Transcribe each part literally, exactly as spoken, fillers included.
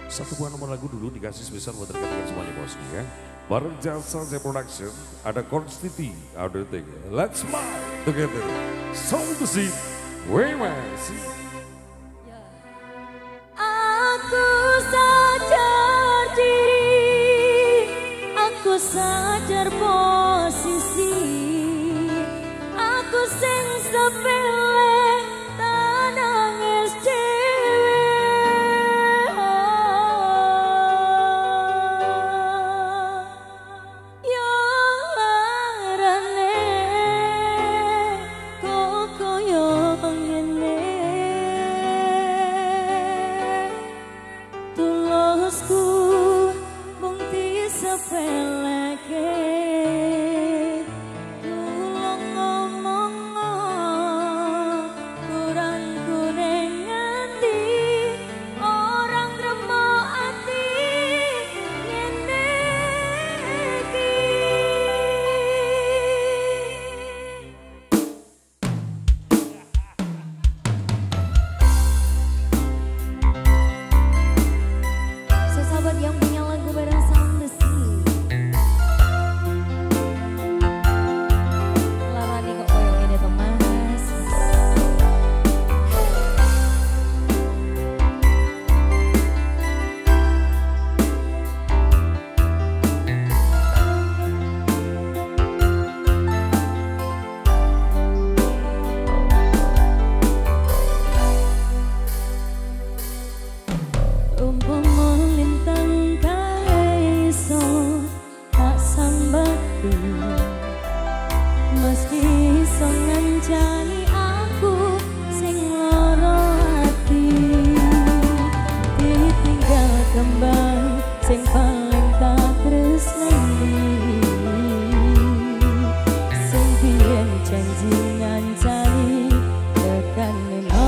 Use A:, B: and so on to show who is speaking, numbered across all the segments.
A: Satu buah nomor lagu dulu dikasih spesial buat rekan-rekan semuanya bosku ya. Bareng Jasa Z Production, ada Constiti, ada thing. Let's smile together. Soul to see, we see.
B: Aku sadar diri, aku sadar posisi, aku sing sepele tak nangis dhewe. Yo larane kok koyo ngene, tulusku mung disepeleke. Tulung ngomong kurangku ning ngendi, orang remuk ati ngene iki. Sesahabat yang punya lagu bareng Sound Besi, larani kok koyo ngene to Mas. Umpama lintang kae iso tak sambatu, mesti iso ngancani aku sing lara ati. Ditinggal kembang sing paling tak tresnani, sing biyen janji ngancani tekan mati.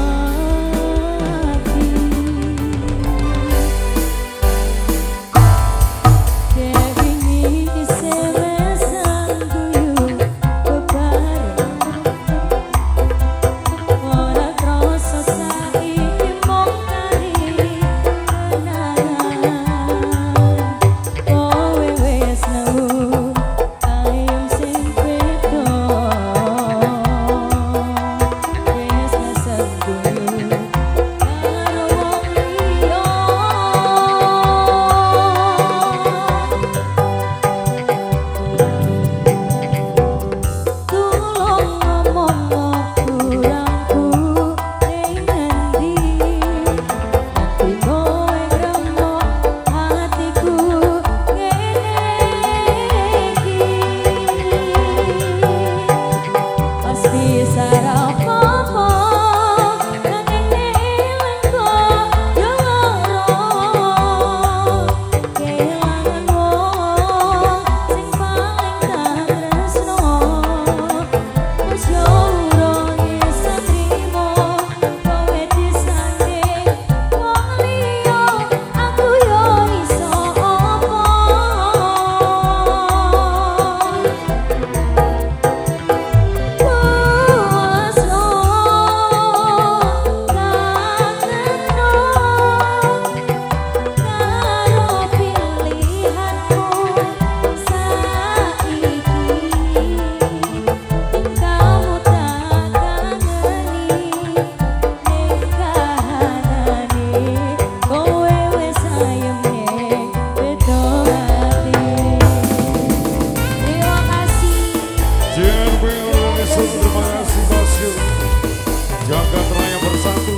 A: Jagat Raya Bersatu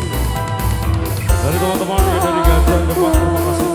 A: dari teman-teman yang dari Gajah Demak, terima kasih.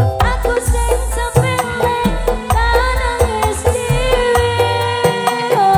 B: Oh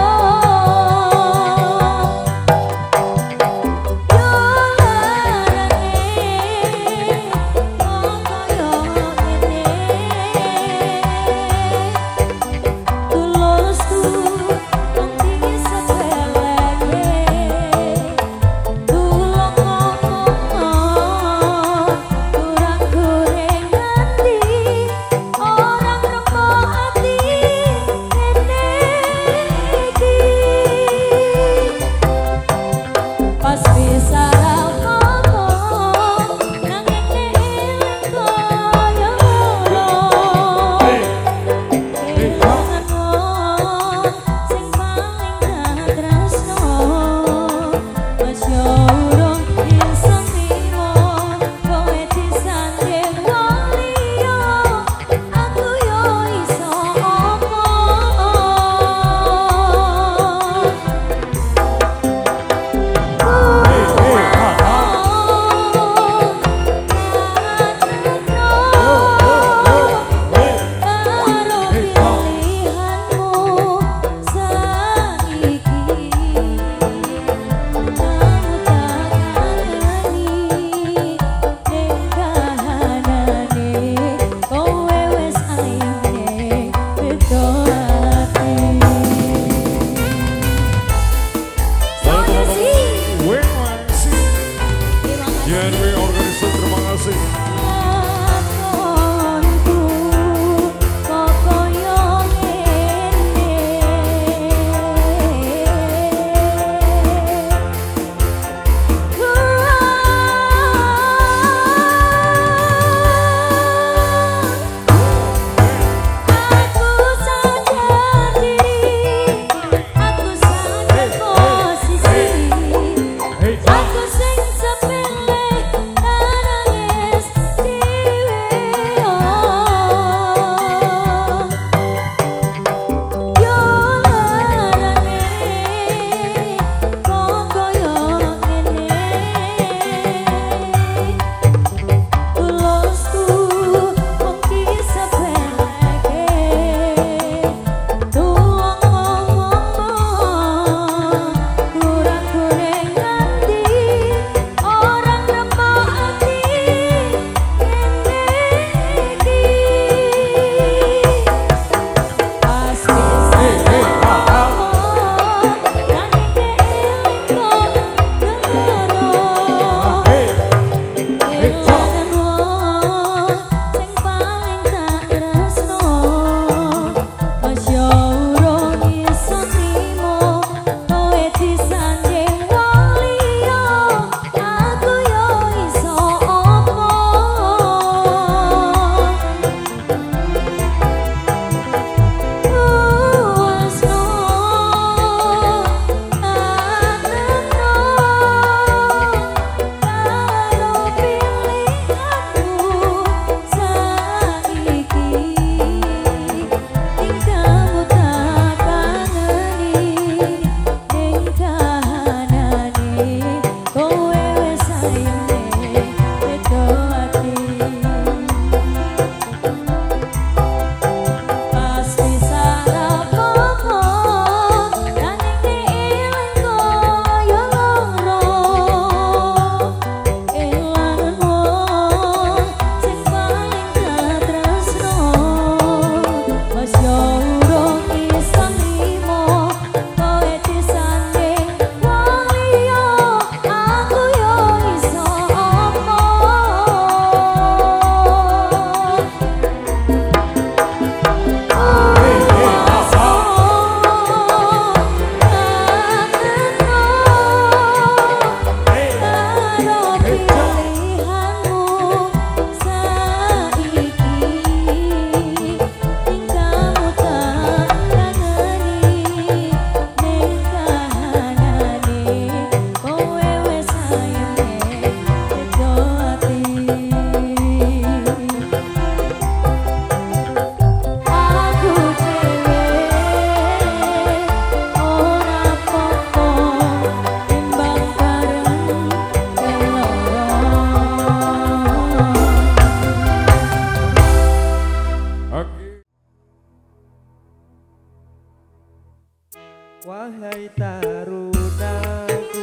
C: Wahai tarunaku,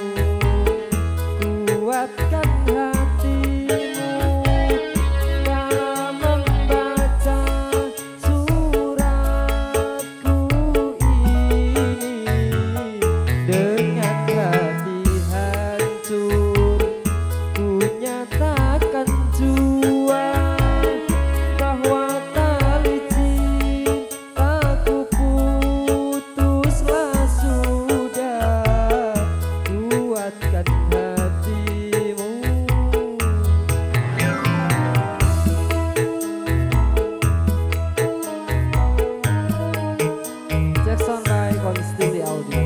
C: kuatkan hatimu dalam membaca suratku ini. Dengan hati hancur, ku nyatakan jua bahwa tali cintaku putuslah sudah. Kuatkan hatimu. Jackson by Konstiti Audio.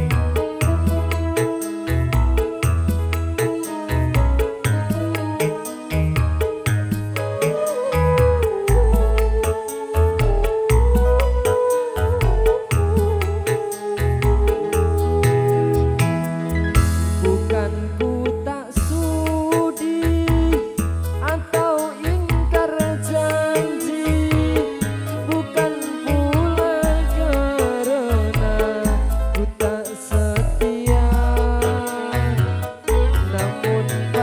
C: Bukan ku tak sudi atau ingkar janji, bukan pula karena ku tak setia, namun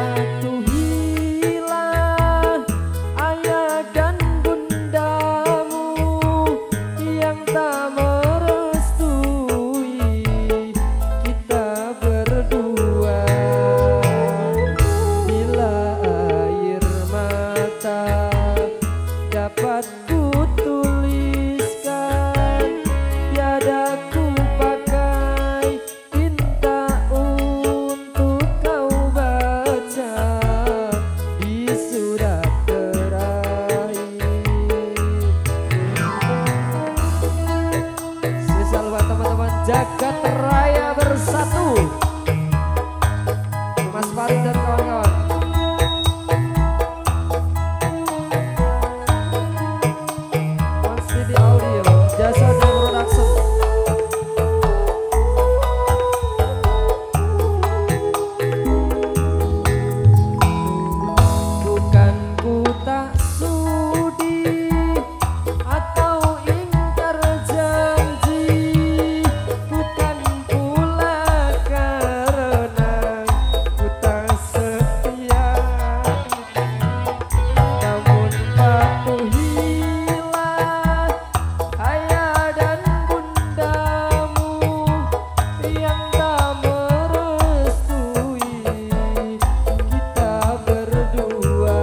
C: patuhilah ayah dan bundamu yang tak merestui kita berdua. Bila air mata dapat ku tuliskan, tiada ku pakai tinta untuk kau baca di surat terakhir. Spesial buat teman-teman Jagat Raya Bersatu, Mas Farid dan kawan-kawan. Konstiti Audio, Jasa dan Production. Bukan ku tak sudi atau ingkar janji, bukan pula karena ku tak setia, namun patuhilah ayah dan bundamu yang tak merestui kita berdua.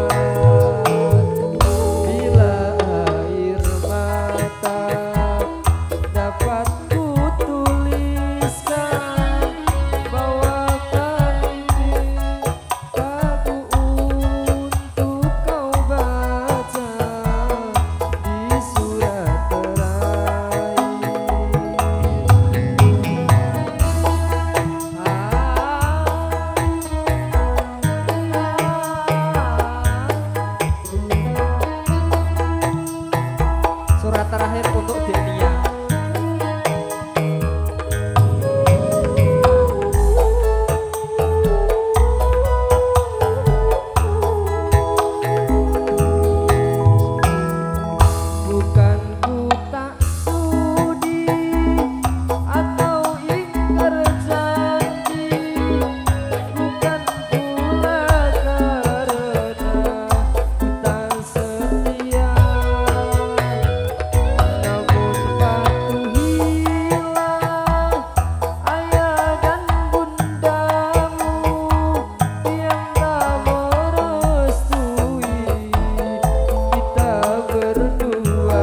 C: Bila air mata dapat ku tuliskan bahwa tali cintaku untuk kau baca di surat terakhir. Surat terakhir untuk Denia. Bukan ku tak sudi atau ingkar janji, bukan pula karena ku tak setia, namun patuhilah ayah dan bundamu yang tak merestui kita berdua.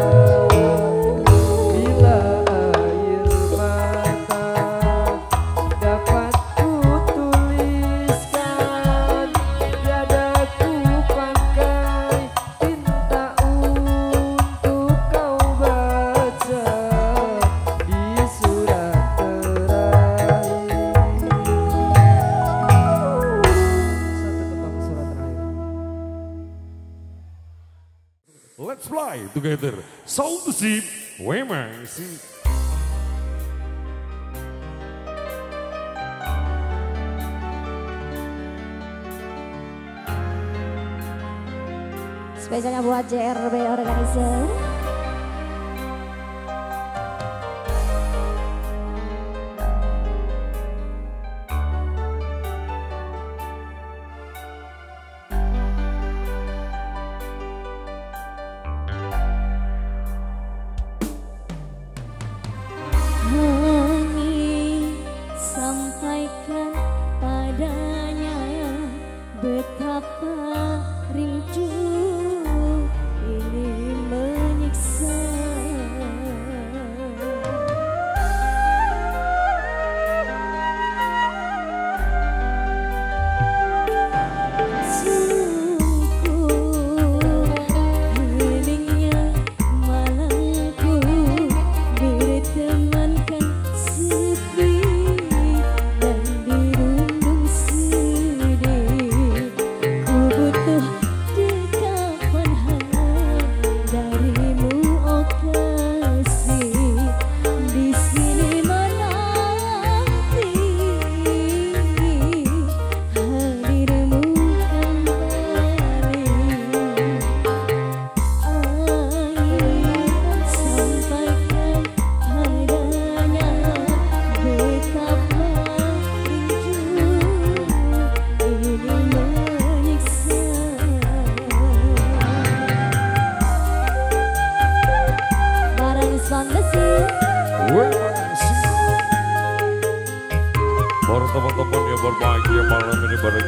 C: Bila air mata dapat ku tuliskan, tiada ku pakai tinta untuk kau baca di surat terakhir. Satu tembang surat terakhir.
A: Let's fly together. Soul to Sea, Waymansi.
B: Spesialnya buat J R B Organizer.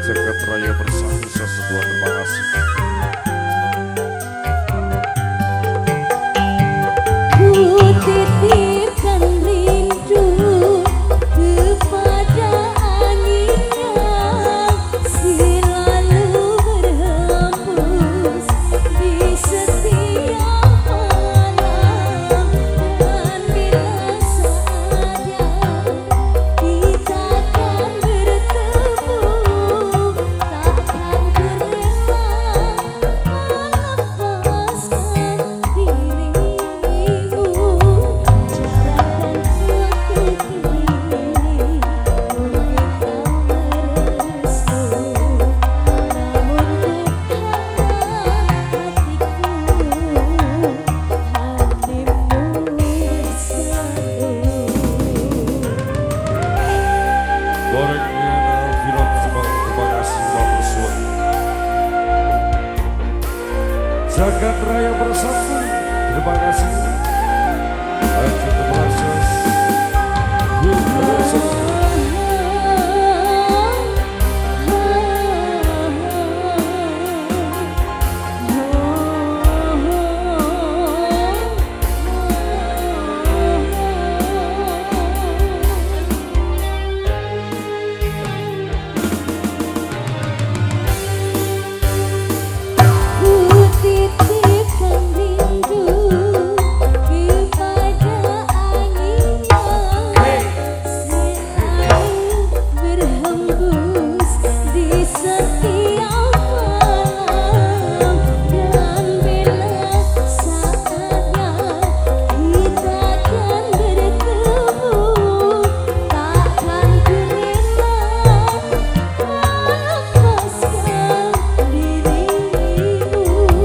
A: jagat raya bersatu seseduan, terima kasih.
B: Ku titipkan rindu kepada angin yang selalu berhembus di setiap malam, dan bila saja kita akan bertemu, takkan ku rela melepaskan dirimu.
A: Jagat raya bersatu, terima kasih. Ayo proses, good proses.
B: Titipkan rindu kepada angin yang selalu berhembus di setiap malam, dan bila saatnya kita akan bertemu, takkan ku rela melepaskan dirimu.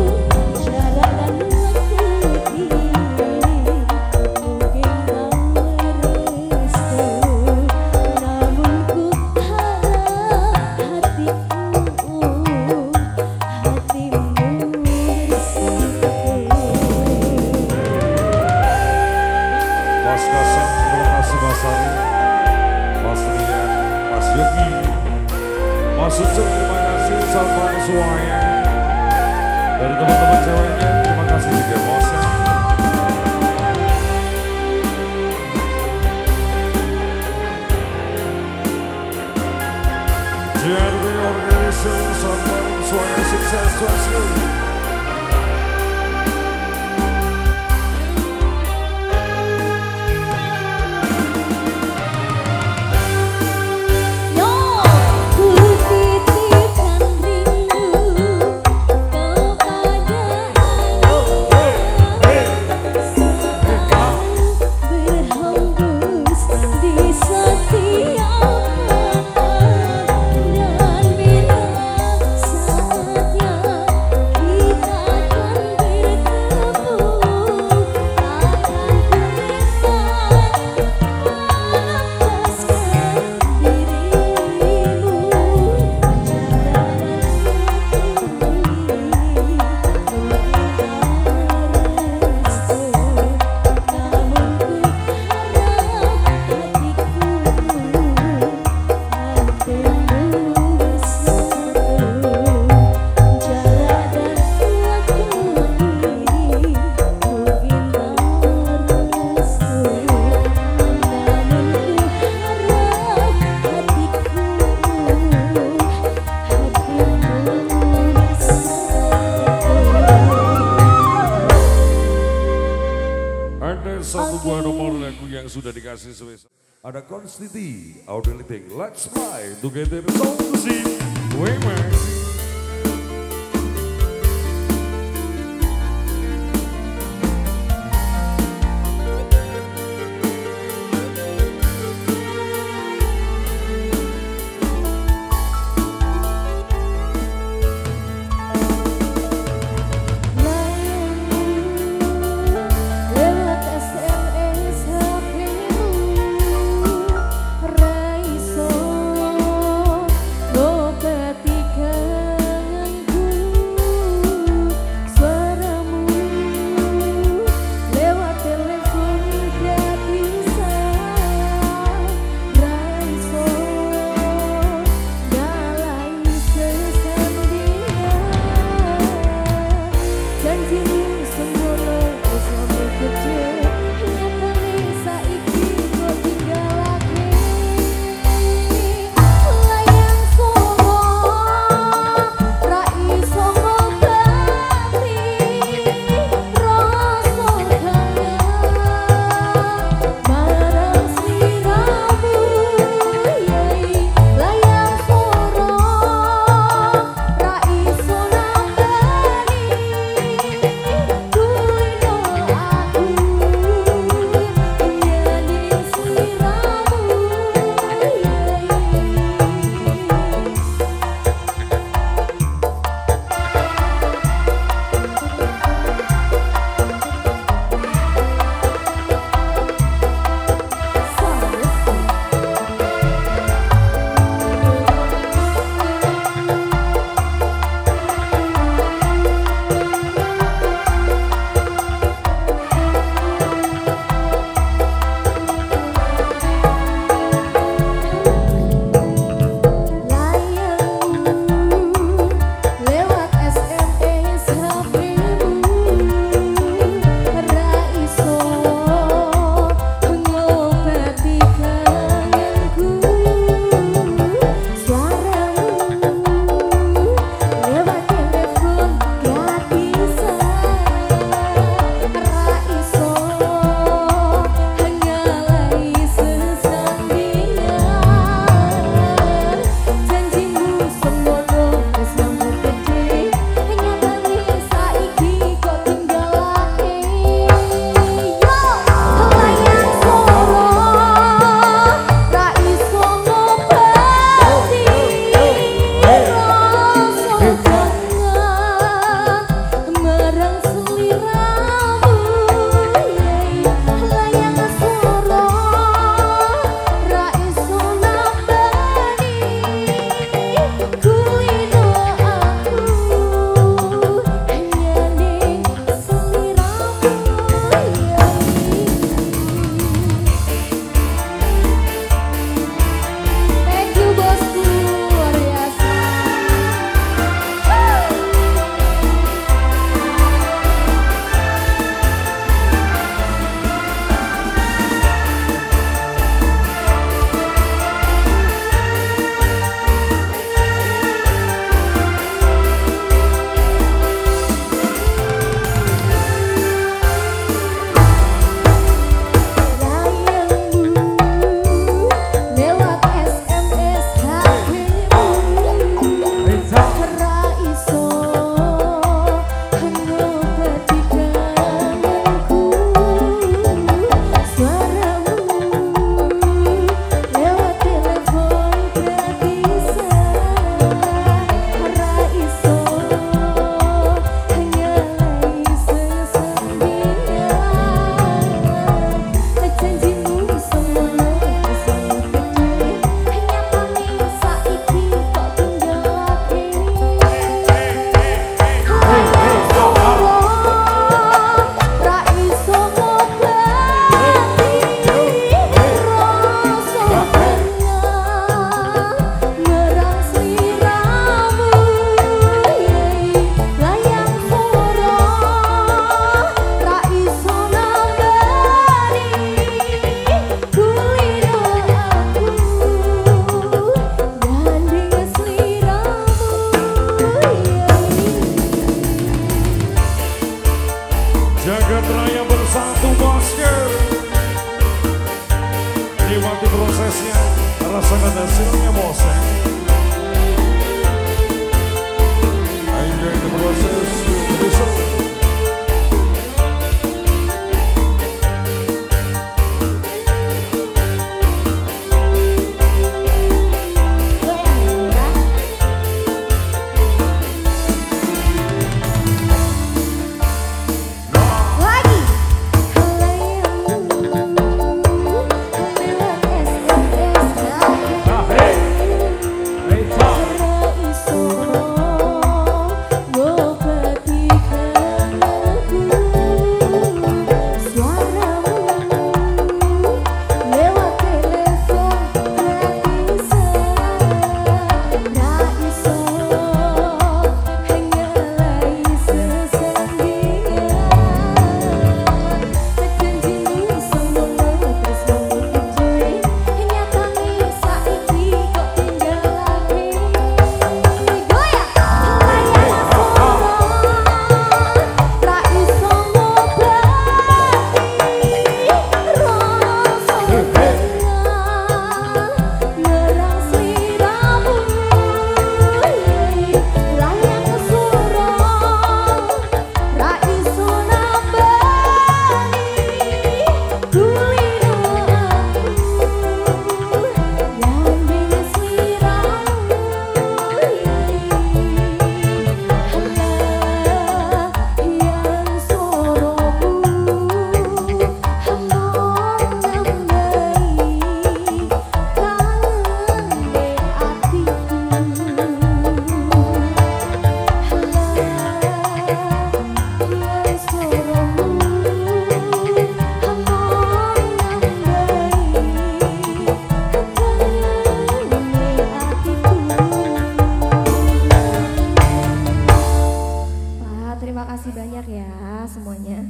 A: Mas Kasam, terima kasih Mas Ari, Mas Rian, Mas Yogi, Mas Ucuk, terima kasih, sahabat semuanya. Dari teman-teman ceweknya, terima kasih juga bosnya. J R B Organization, sahabat semuanya, sukses selalu. Satu buah nomor lagu yang sudah dikasih spesial. Ada Konstiti, Audio Liting, Let's Fly Together, Sound to See, Wayman.
B: Ketika
A: Nikmati prosesnya, rasakan hasilnya bosnya. Enjoy the process, result.
B: Terima kasih banyak ya semuanya.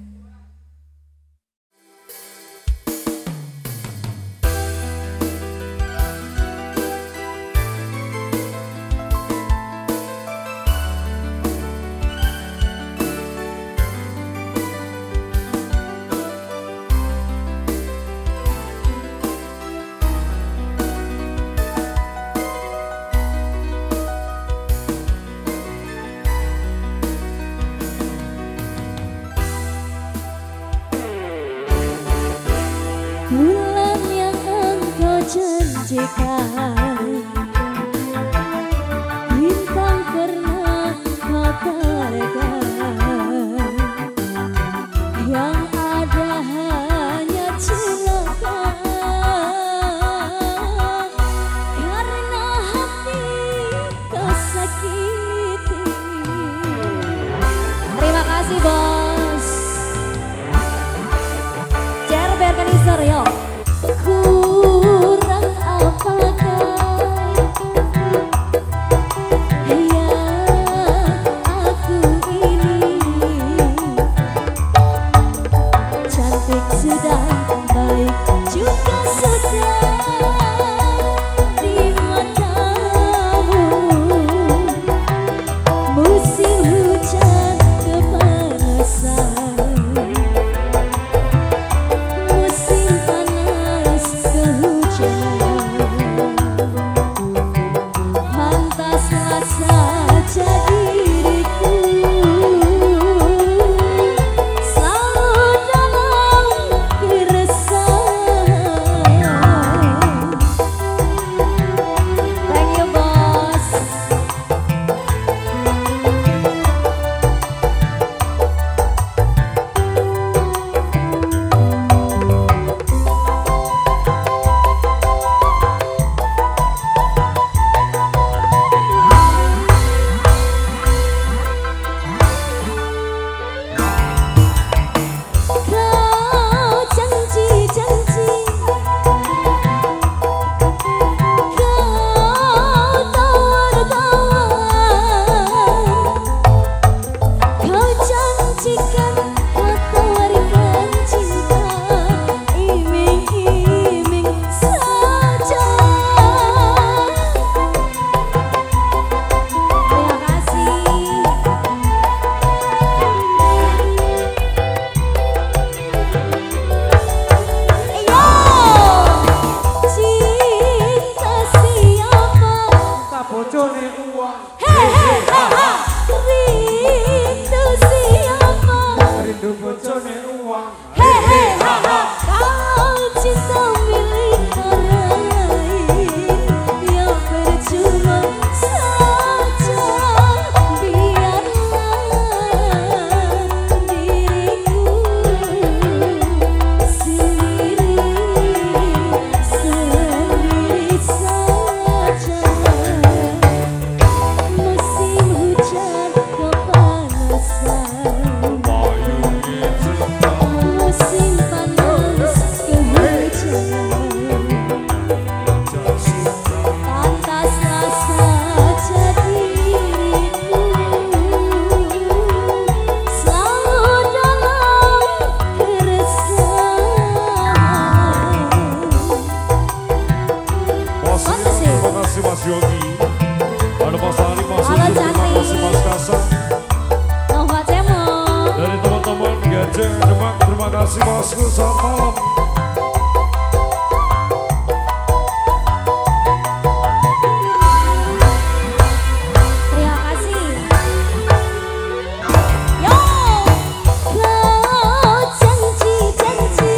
B: Bulan yang engkau janjikan, bintang pernah kau tarekan, yang ada hanya celaka karena hati kau sakiti. Terima kasih bos. Chair organizer yo. Kurang apakah
A: Mas Yogi, ada Mas Ali, Mas Yudi, terima kasih Mas Kasan. Dari teman-teman Gajah Demak, terima kasih Bosku, selamat malam.
B: Terima kasih. Yo, kau janji-janji,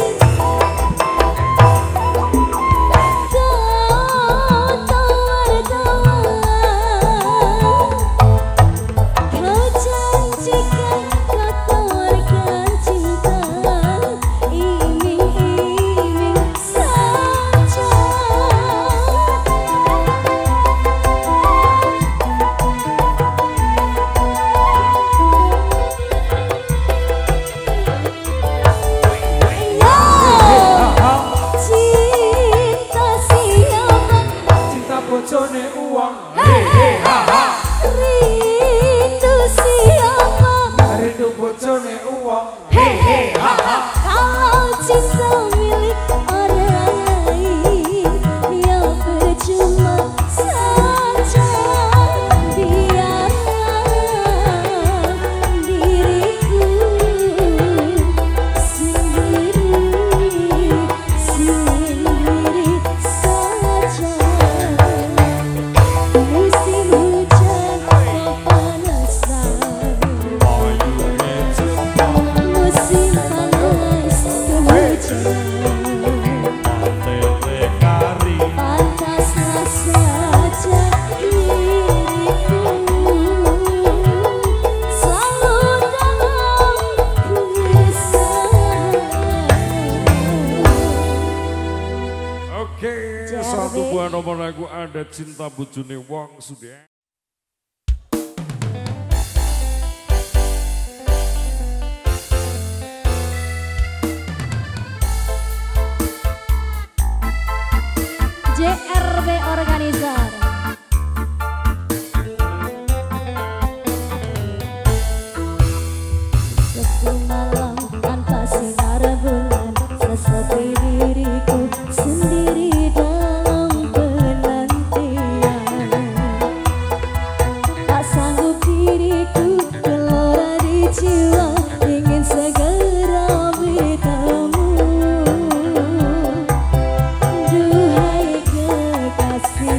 C: bojone uang,
B: hehe haha. Rindu siapa?
C: rindu bojone uang,
B: Hehe haha. Kalau cinta milik orang lain, ya percuma saja. Biarkan diriku sendiri, sendiri saja. Musim hujan kepanasan, musim panas kehujanan, pantaslah saja diriku selalu dalam keresahan.
A: Oke, satu buah nomor lagu ada Cinta Bojone Wong sudah.
B: J R B Organizer. Sepi malam tanpa sinar bulan, sesepi diriku sendiri dalam penantian. Tak sanggup diriku gelora di jiwa, ingin segera bertemu. Duhai kekasih,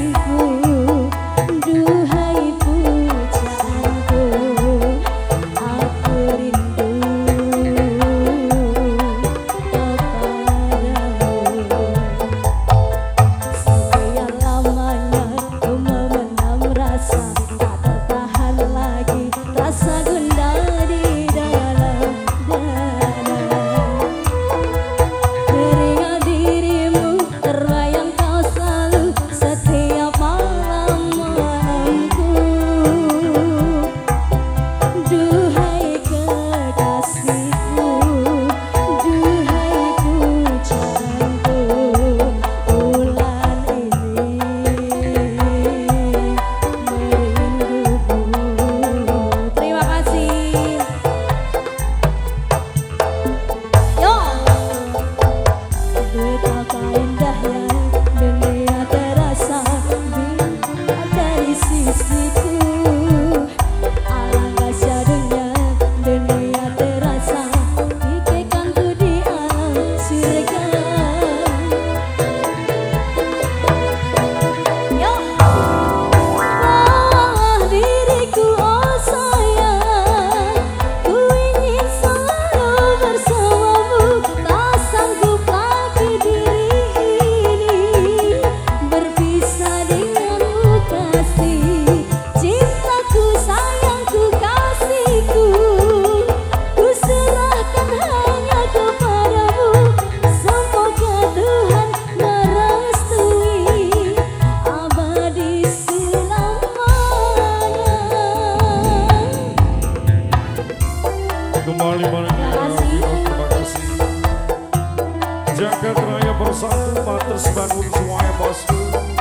A: satu Matres Bandung semuanya bosku.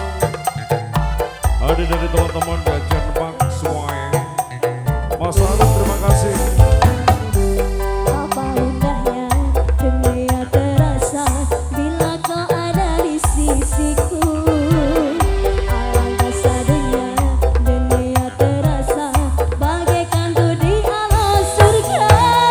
A: Hadir dari teman-teman Gajan Bang semuanya. Mas Arif terima kasih.
B: Apa indahnya dunia terasa bila kau ada di sisiku. Alangkah sadanya dunia terasa bagaikan ku di alam surga.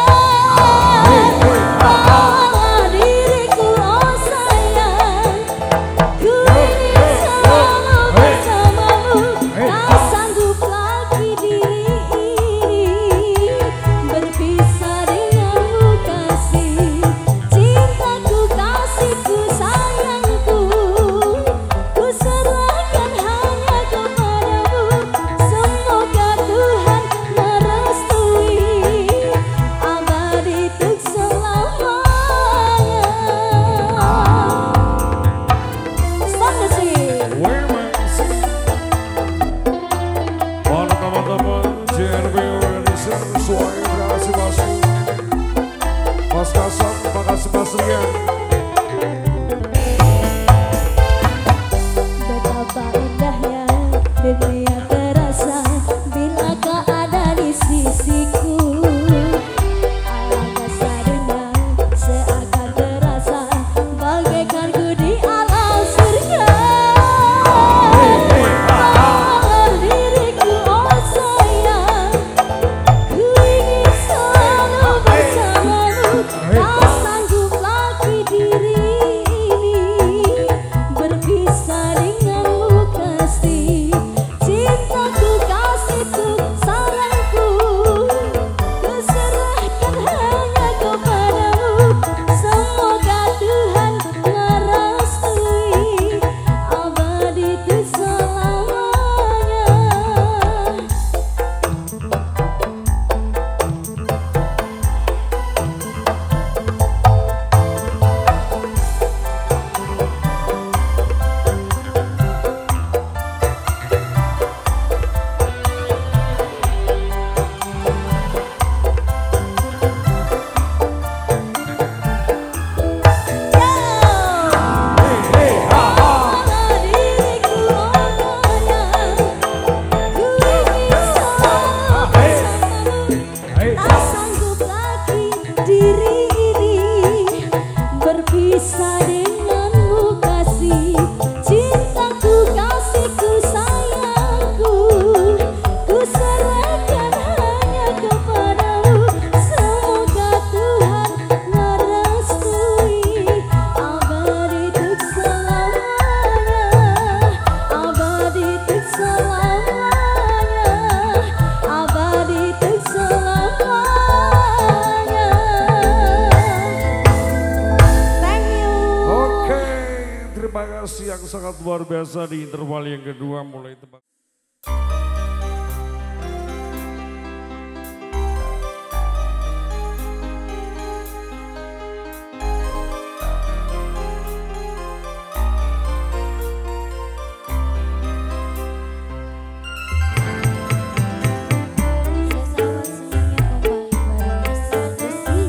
B: Bawalah diriku oh sayang, ku ingin selalu bersamamu. Tak sanggup lagi diri ini berpisah denganmu kasih. Cintaku, kasihku, sayangku, ku serahkan hanya kepadamu. Semoga Tuhan merestui abadi untuk selamanya. Sana sih.
A: Para teman-teman J R B Organizer semuanya terima kasih bosku. Mas Kasam terima kasih Mas Rian.
B: Betapa indahnya dunia terasa bila kau ada di sisiku. Alangkah sadanya seakan terasa bagaikan ku di alam surga. Bawalah diriku oh sayang, ku ingin selalu bersamamu. Tak sanggup lagi diri ini berpisah denganmu kasih. Cintaku, kasihku, sayangku, ku serahkan hanya kepadamu. Semoga Tuhan merestui abadi untuk selamanya. Bawalah diriku oh sayang, ku ingin selalu bersamamu. Tak sanggup lagi diri ini berpisah denganmu kasih. Cintaku, kasihku, sayangku, ku serahkan hanya kepadamu. Semoga Tuhan merestui abadi untuk selamanya. Abadi untuk selamanya. Abadi untuk selamanya. Thank you.
A: Oke, terima kasih yang sangat luar biasa di interval yang kedua mulai tebak.
B: Sesawan semuanya kembali bareng satu sih.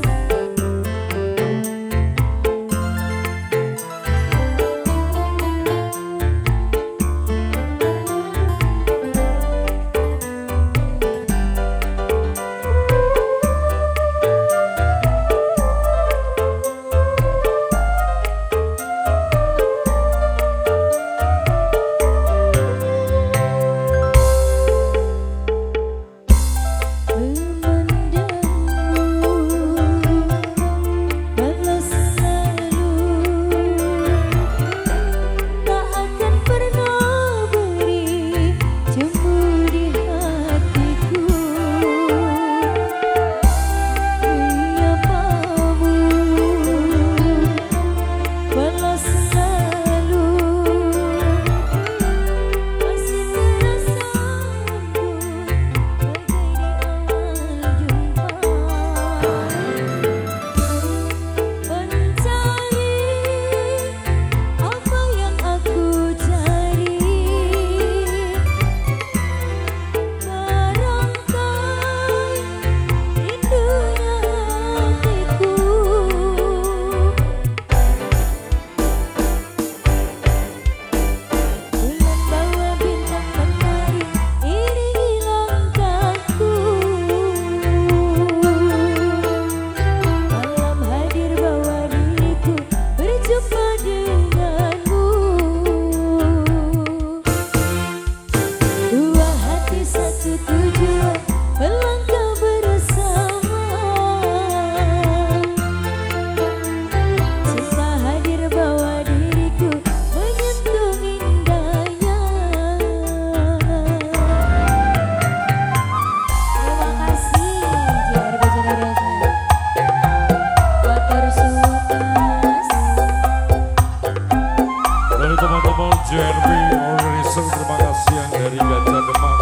A: teman-teman J R B Organizer, terima kasih yang dari Gajah Demak.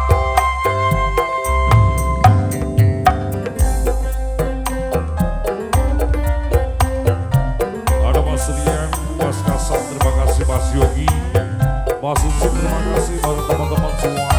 A: Ada Mas Rian, Mas Kasam, terima kasih Mas Yogi, Mas Uci, terima kasih buat teman-teman semuanya.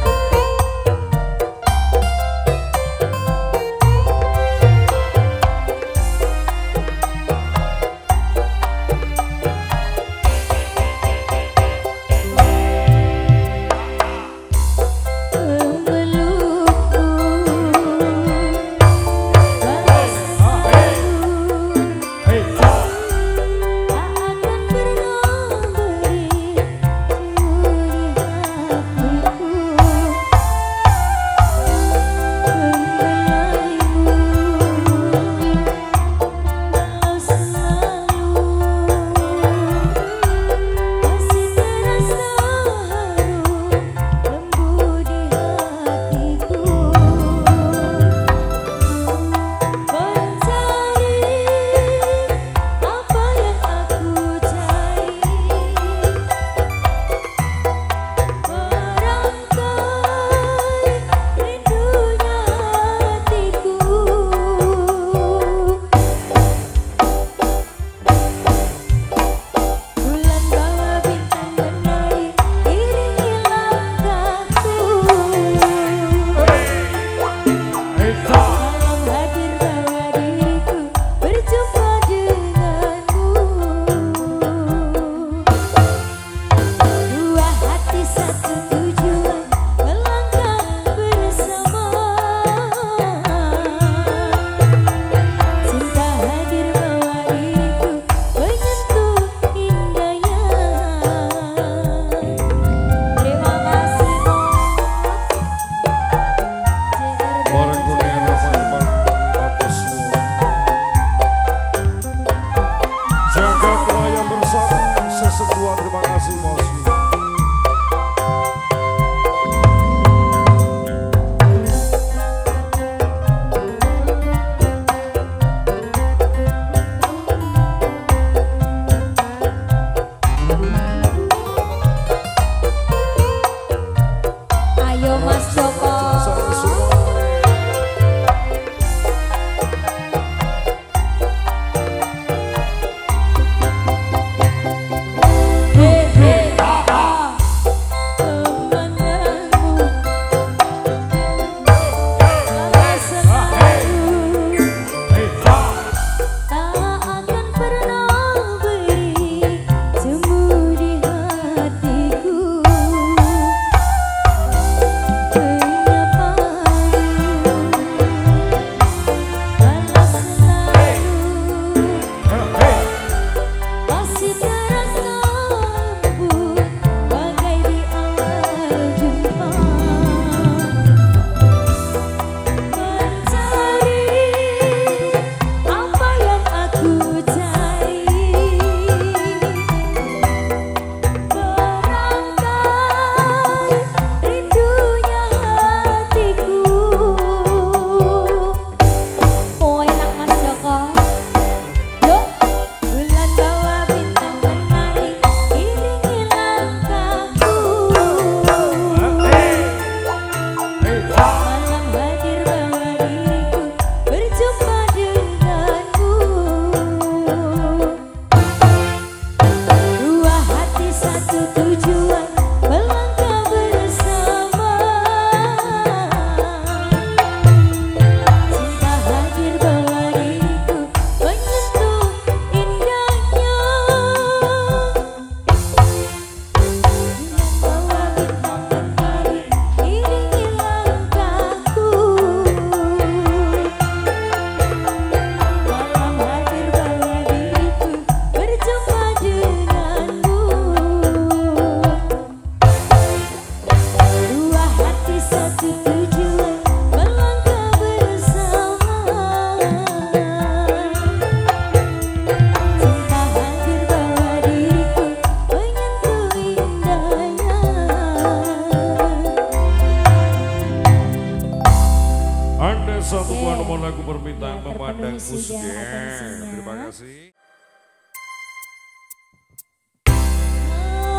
A: satu buah nomor lagu permintaan memandang musik. Terima kasih.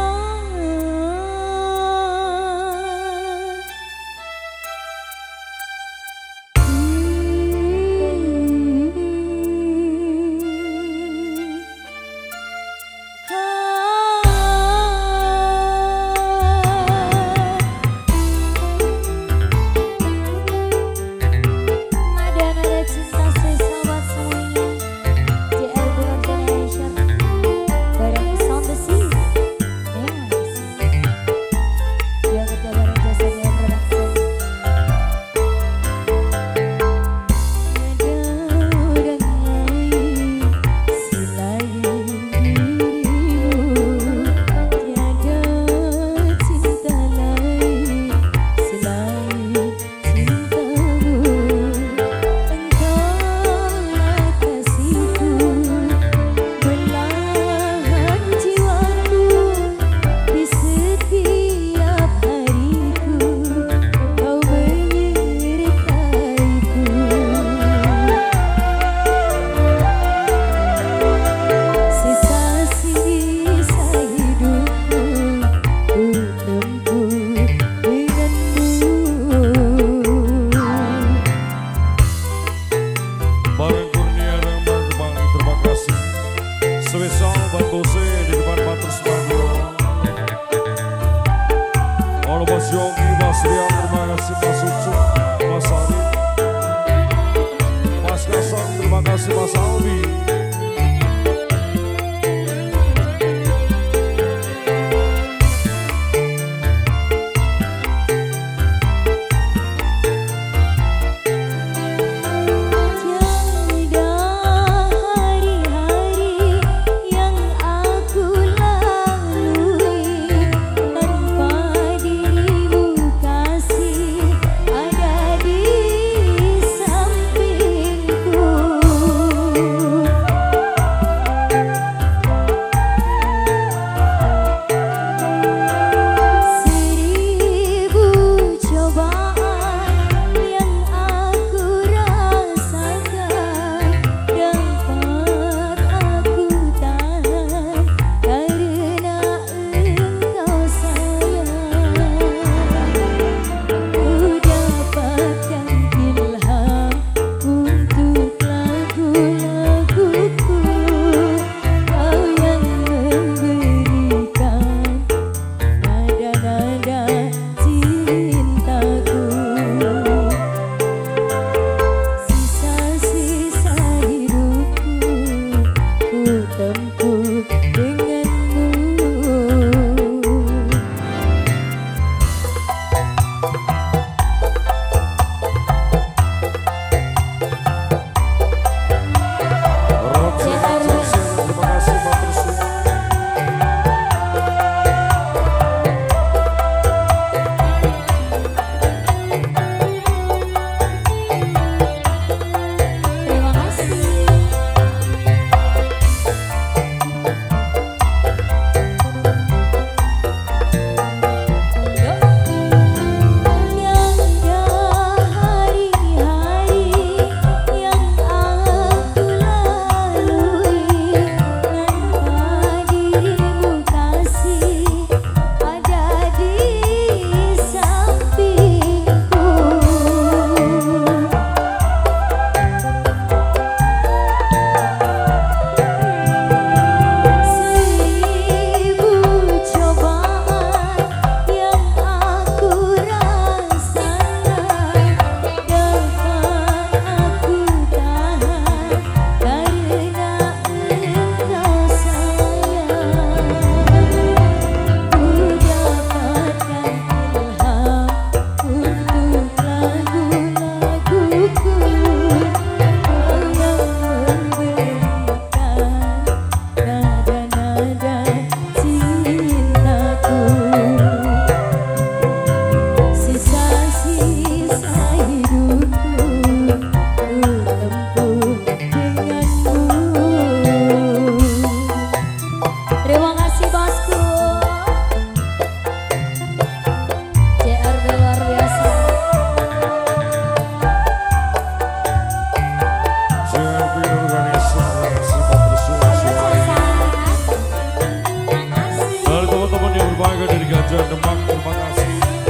A: Raja Demak, terima kasih.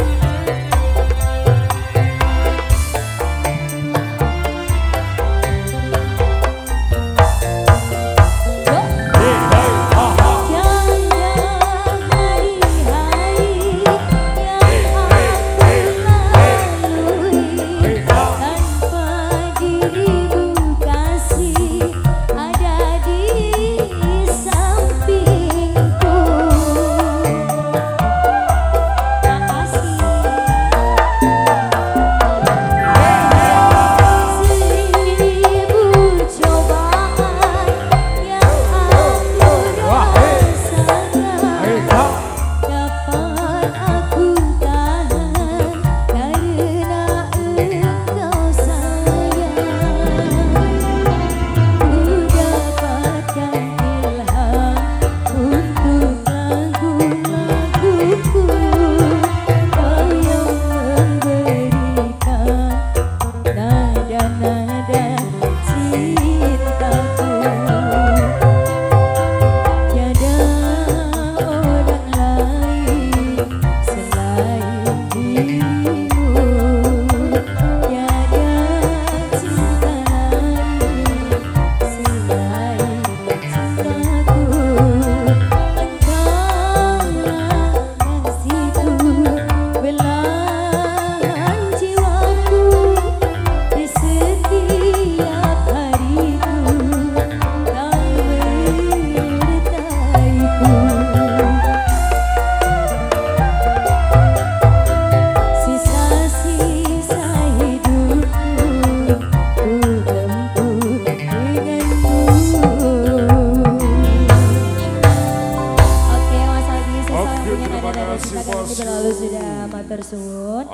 B: Sudah matur suwun.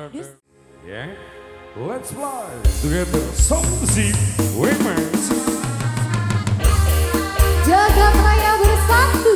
A: Yeah. Let's fly together. Song to see Women's.
B: Jagat Raya Bersatu.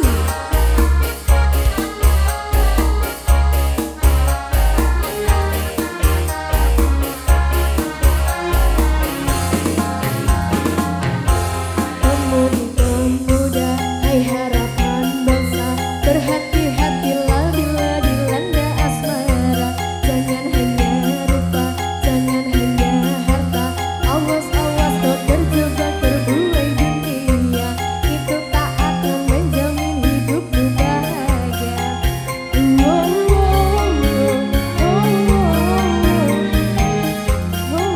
D: Pemuda, hai harapan bangsa, berhati-hatilah bila dilanda asmara. Jangan hanya rupa, jangan hanya harta. Awas, awas kau terjebak terbuai dunia. Itu tak akan menjamin hidupmu bahagia. Oh, oh, oh, oh, oh, oh.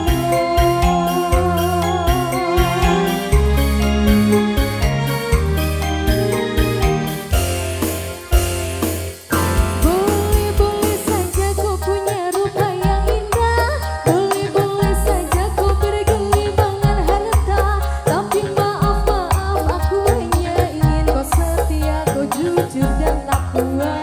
D: Boleh-boleh saja kau punya rupa yang indah, boleh-boleh saja kau bergelimangan harta. Tapi maaf, maaf, aku hanya ingin kau setia, kau jujur dan takwa.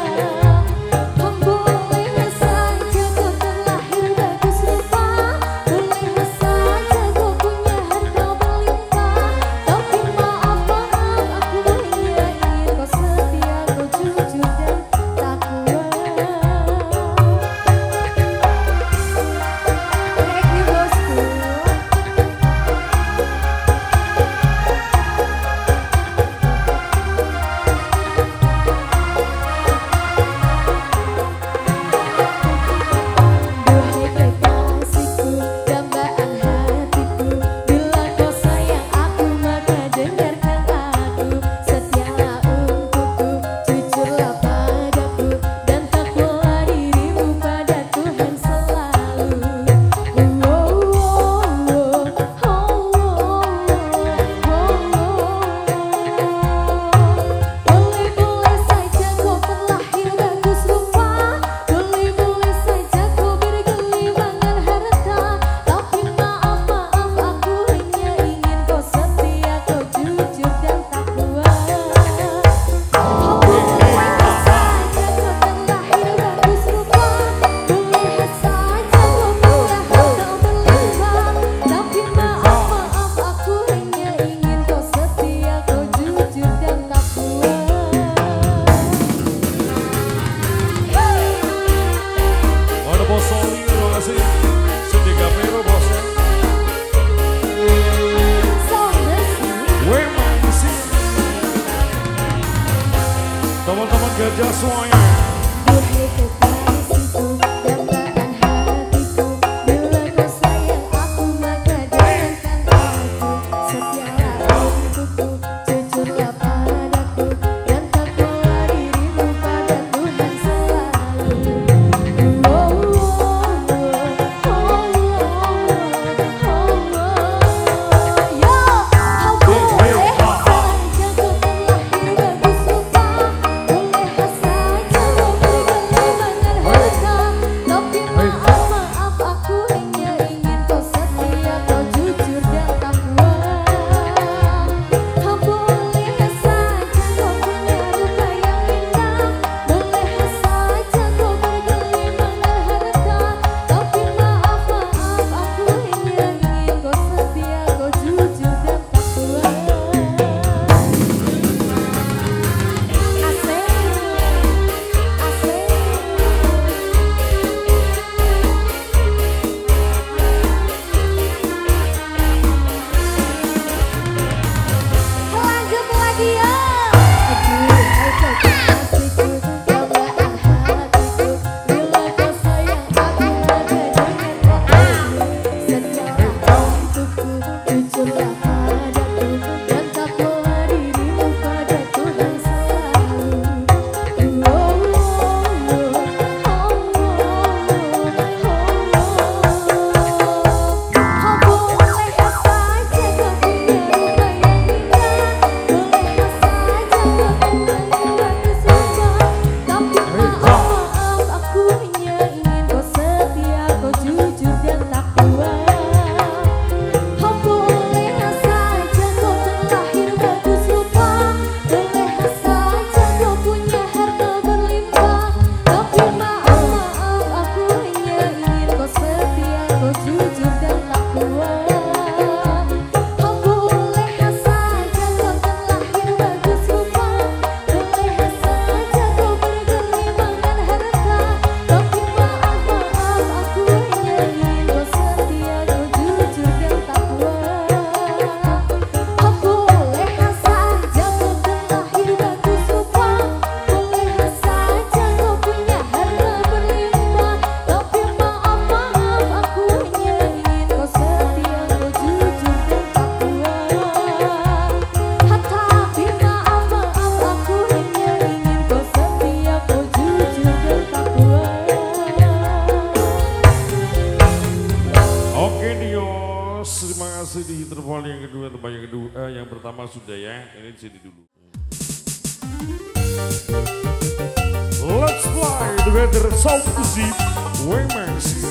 D: Boleh saja kau terlahir bagus rupa, boleh saja kau punya harta berlimpah. Tapi maaf, maaf, aku hanya ingin kau setia, kau jujur dan takwa. Thank you bosku. Duhai kekasihku, dambaan hatiku, bila kau sayang aku maka dengarkan aku. Setialah untukku, jujurlah padaku, dan takwalah dirimu pada Tuhan selalu. Oh, oh, oh, oh, oh, boleh-boleh saja kau terlahir bagus rupa, boleh-boleh saja kau bergelimangan harta. Tapi maaf, maaf, aku hanya ingin kau setia, kau jujur dan takwa. Boleh saja kau terlahir bagus rupa, boleh saja kau punya harta berlimpah. Tapi maaf, maaf, aku hanya ingin kau setia, kau jujur dan takwa.
A: Ada bos Soli, terima kasih. Cindy Gapero bosnya. Women's. Teman-teman gajah semuanya. pertama sudah ya, ini di sini dulu. Let's fly together, South to Sea, Waymax.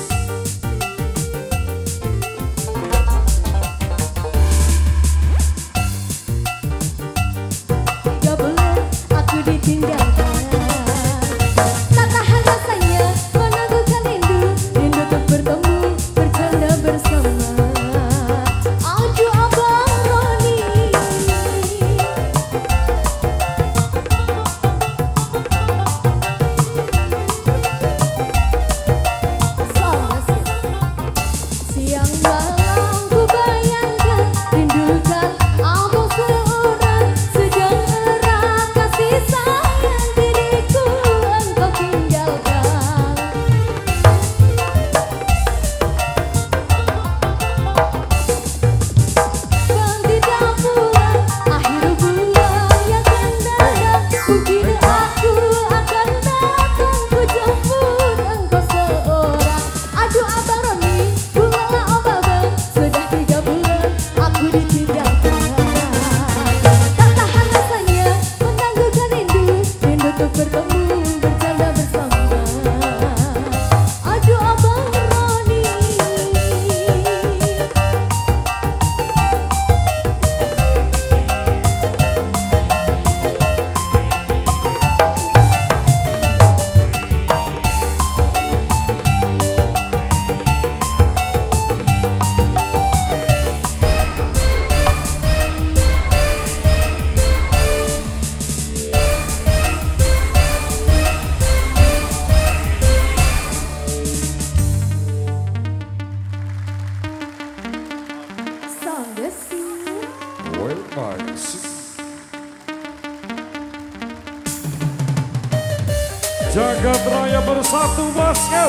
B: Gak boleh aku ditinggalkan, tak tahan rasanya menangguhkan rindu, rindu untuk bertemu, bercanda bersama. Aduh abang Roni, sama siang malam ku bayangkan, rindukan abang seorang, sejak erat kasih sayang diriku engkau tinggalkan. Dan tidak pulang akhir bulan yang akan datang, mungkin aku akan datang ku jemput engkau seorang. Aduh abang Roni, pulanglah om abang, sudah tiga bulan aku ditinggalkan. Tak tahan rasanya menangguhkan rindu, rindu untuk bertemu, bercanda bersama. Aduh abang Roni,
A: Jagat Raya Bersatu Bosku.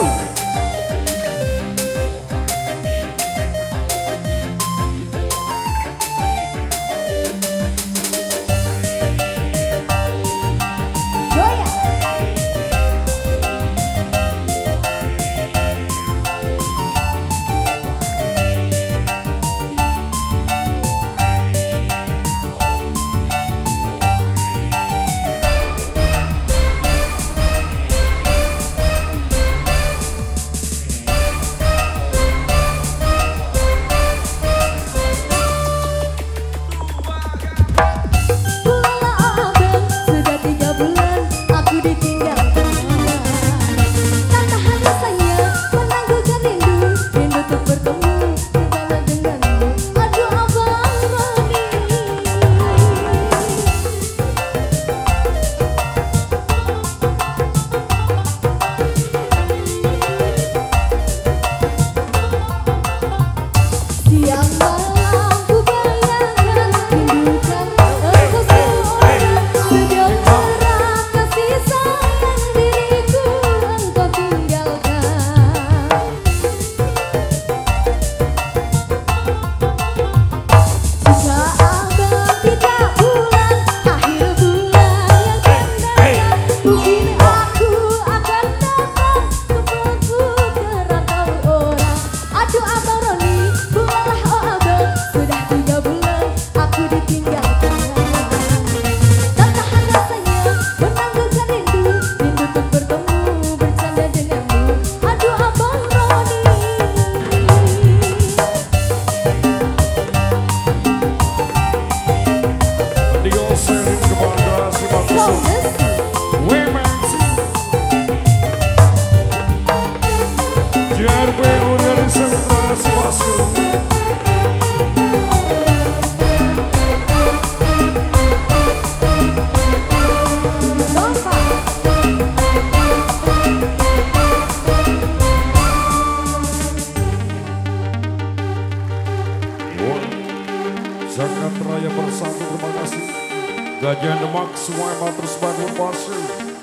A: Jagat Raya Bersatu, terima kasih. Gajah Demak semua emang terus bangun pasir.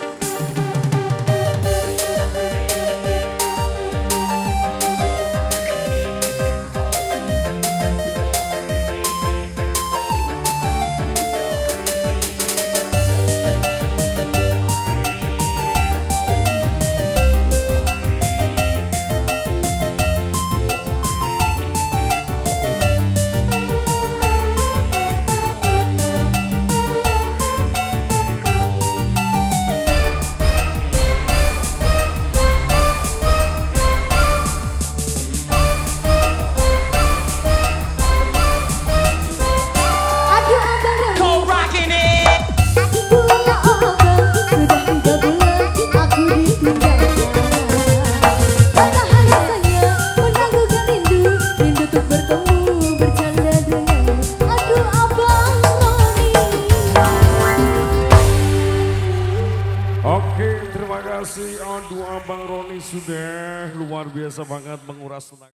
A: Aduh Abang Roni sudah luar biasa banget menguras tenaga.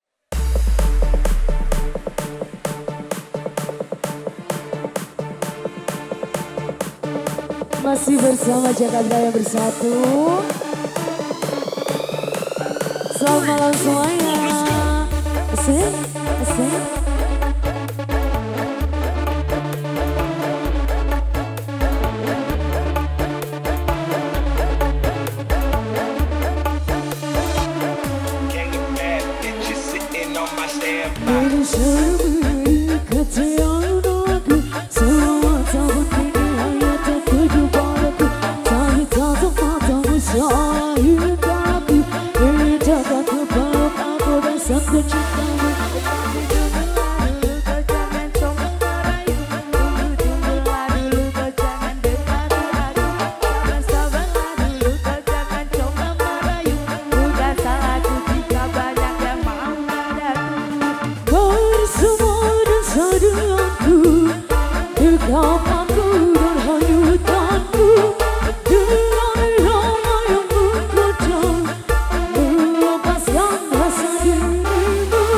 B: Masih bersama Jagat Raya Bersatu. Selamat malam semuanya. Asik, asik.
D: Lepaskan rasa dirimu.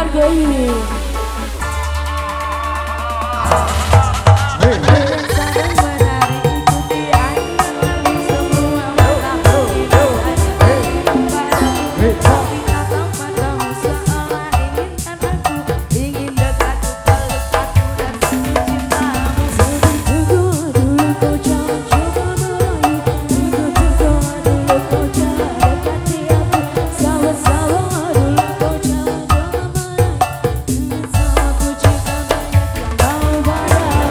B: dihargai. Sama-sama dulu kau jangan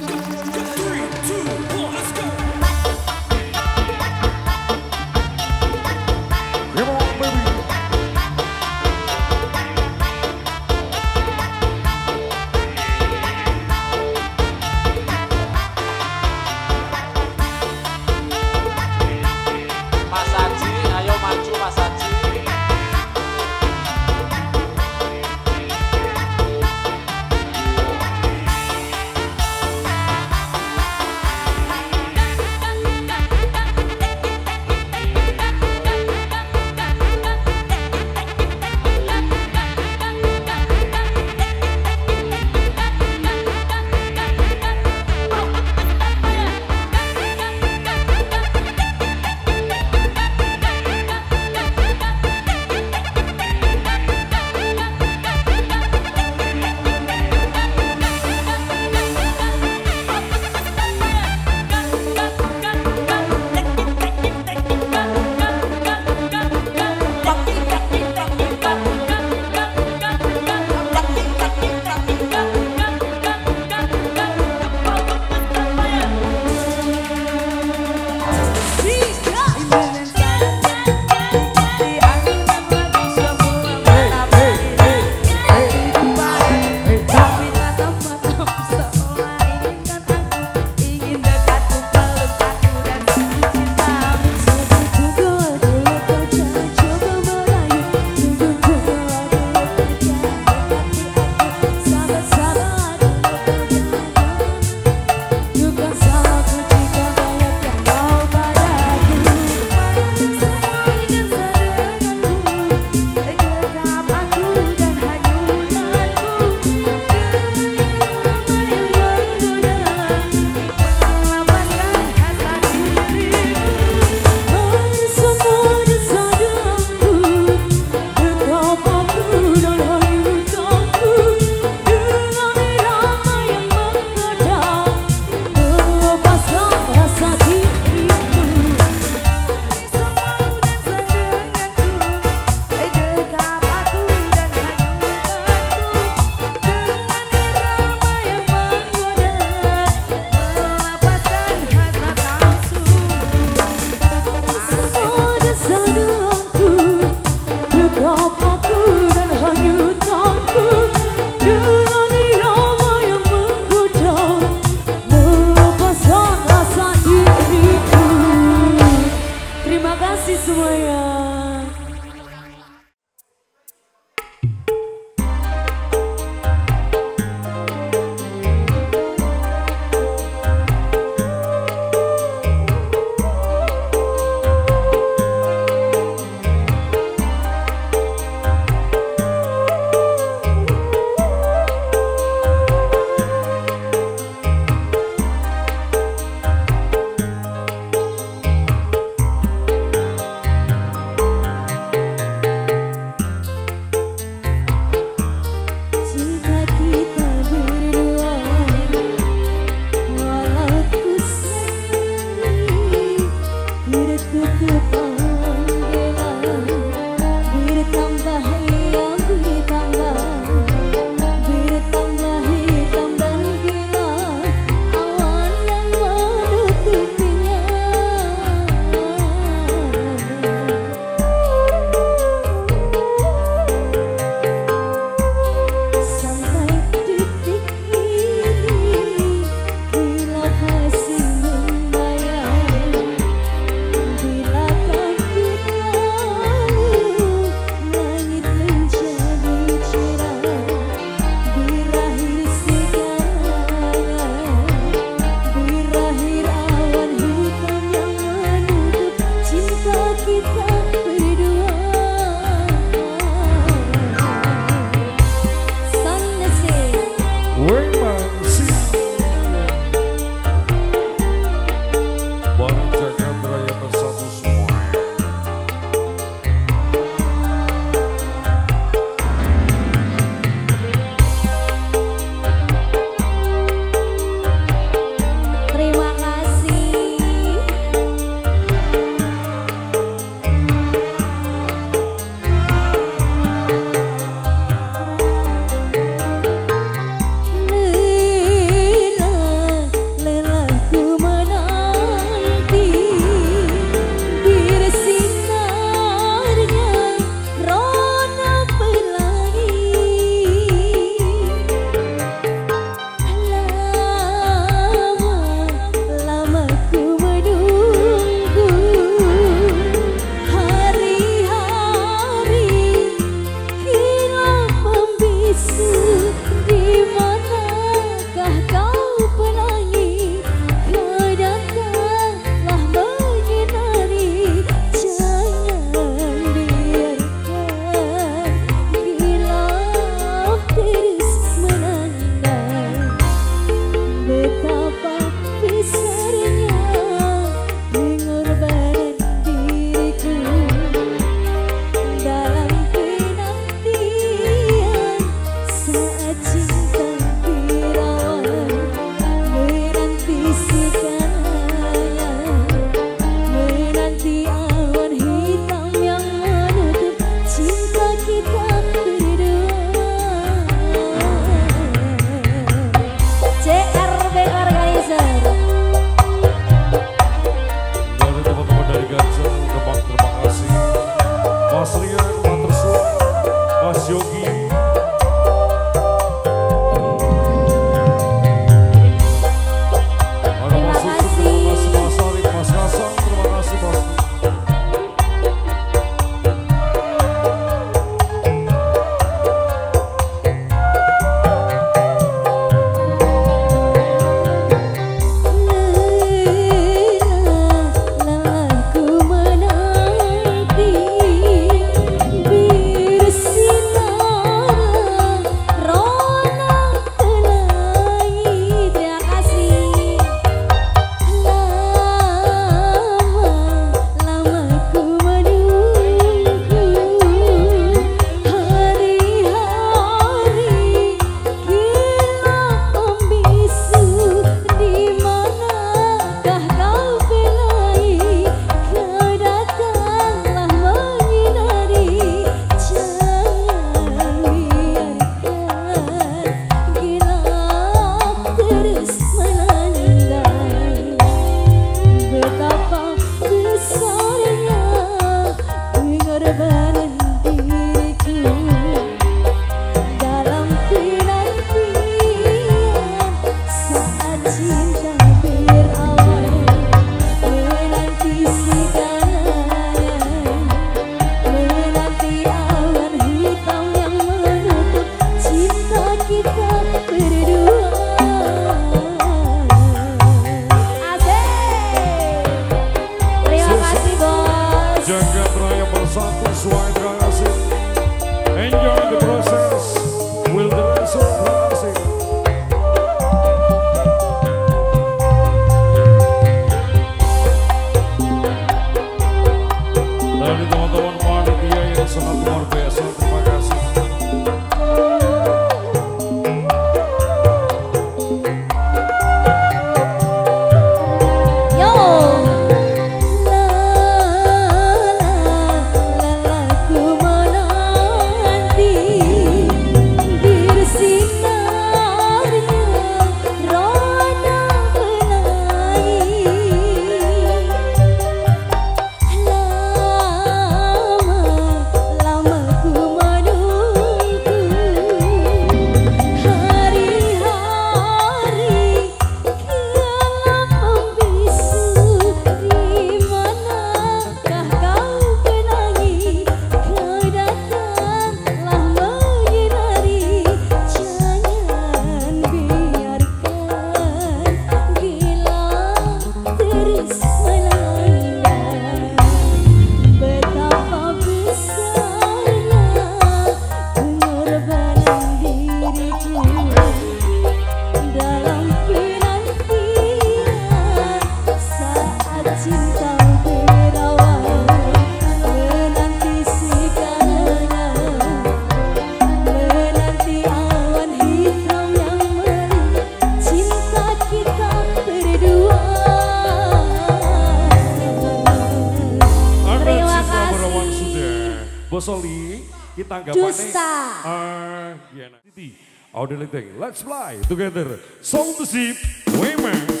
A: Bos Oli, kita nggak
B: Dusta.
A: Uh, yeah, nah. All the thing. Let's fly together. Soul to Ship, Women's.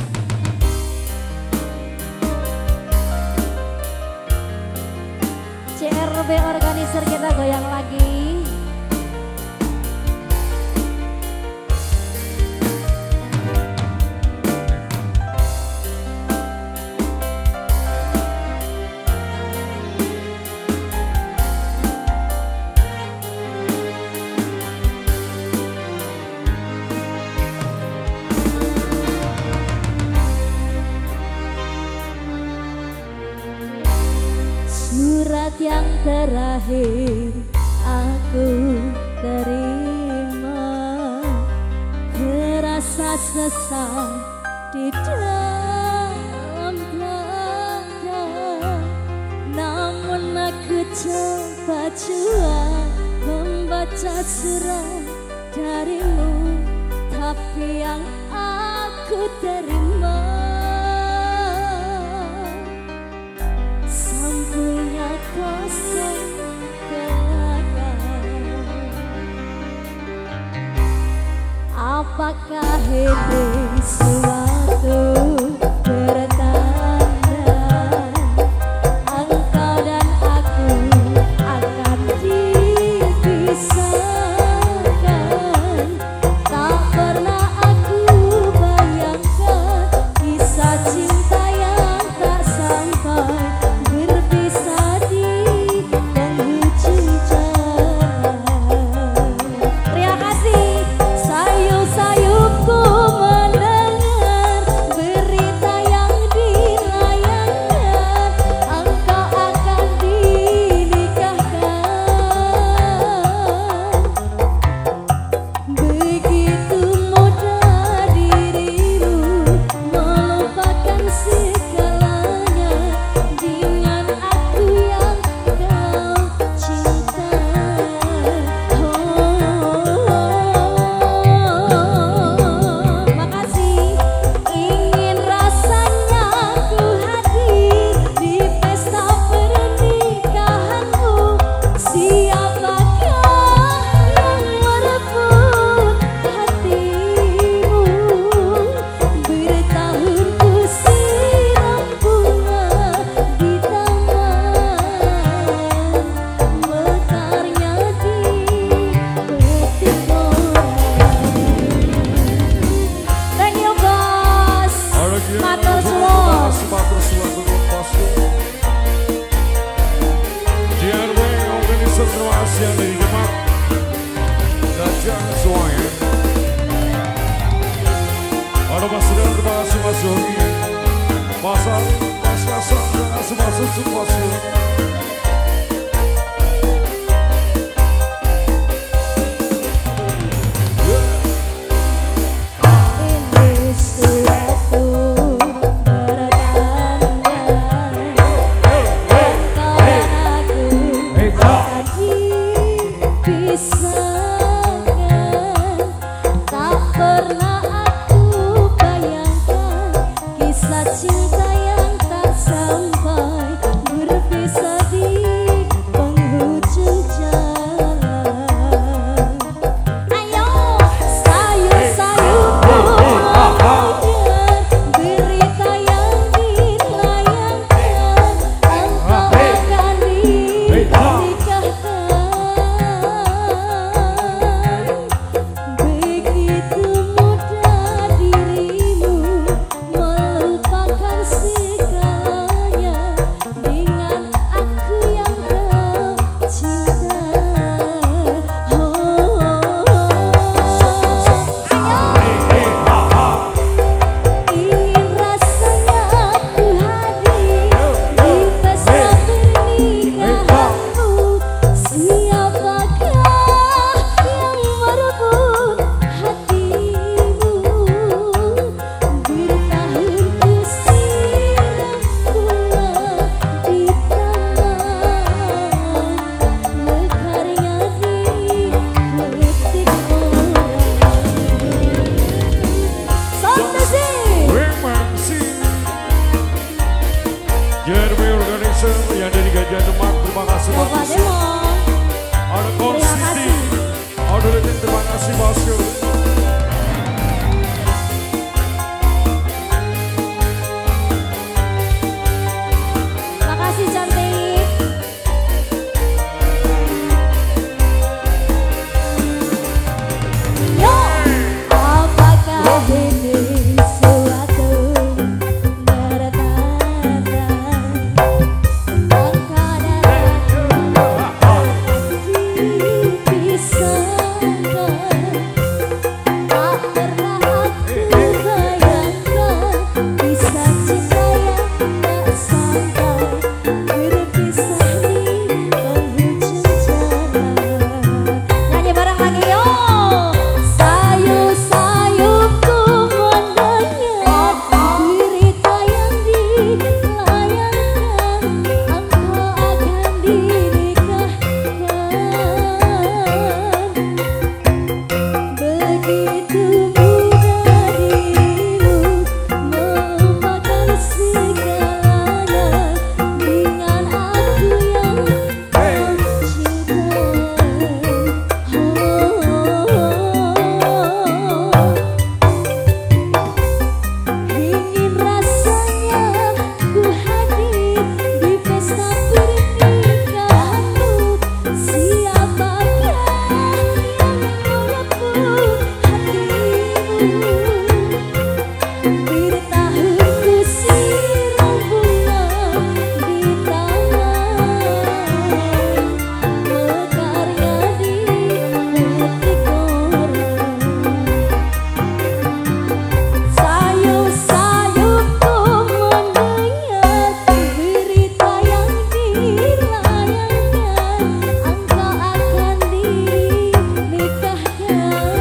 B: C R B organizer kita goyang lagi. Surat yang terakhir aku terima, terasa sesat di dalam dada. Namun aku coba jua membaca surat darimu, tapi yang aku terima sampulnya kosong belaka. Apakah ini suatu pertanda engkau dan aku akan dipisahkan? Tak pernah aku bayangkan kisah cinta yang tak sampai berpisah di penghujung jalan. Terima kasih. Sayup-sayupku mendengar berita yang dilayangkan, engkau akan dinikahkan. Begitu mudah dirimu melupakan segalanya dengan aku yang kau cinta. Oh, makasih. Ingin rasanya ku hadir di pesta pernikahanmu. Siapakah yang merebut hatimu? Bertahun ku siram bunga di taman, mekarnya dipetik orang. Thank you, bos. Matur suwun.
A: Matur suwun untuk bosku. J R B organizer terima kasih yang dari Demak. Gajah semuanya. Ada Mas Rian, terima kasih Mas Zogi. Mas Ali, Mas Kasan, terima kasih Mas Susu, bosku.
B: Ini suatu pertanda engkau dan aku akan dipisahkan. Tak pernah aku bayangkan kisah cinta yang tak sampai berpisah di
A: kasih bosku.
B: Makasih cantik. Yo, apakah ini suatu pertanda angka darah dipisahkan? Tak pernah aku bayangkan kisah cinta yang tak sampai berpisah di penghujung jalan. Nyanyi bareng lagi yo. Sayup-sayupku mendengar berita yang dilayangkan, engkau akan dinikahkan. Begitu mudah dirimu melupakan segalanya dengan aku yang ingin rasanya ku hadir di pesta pernikahanmu. Siapakah yang melebur hatimu? Bertahunku siram bunga di taman, mekarnya di petik orang. Sayup-sayupku mendengar berita yang dilayangkan, engkau akan dinikahkan.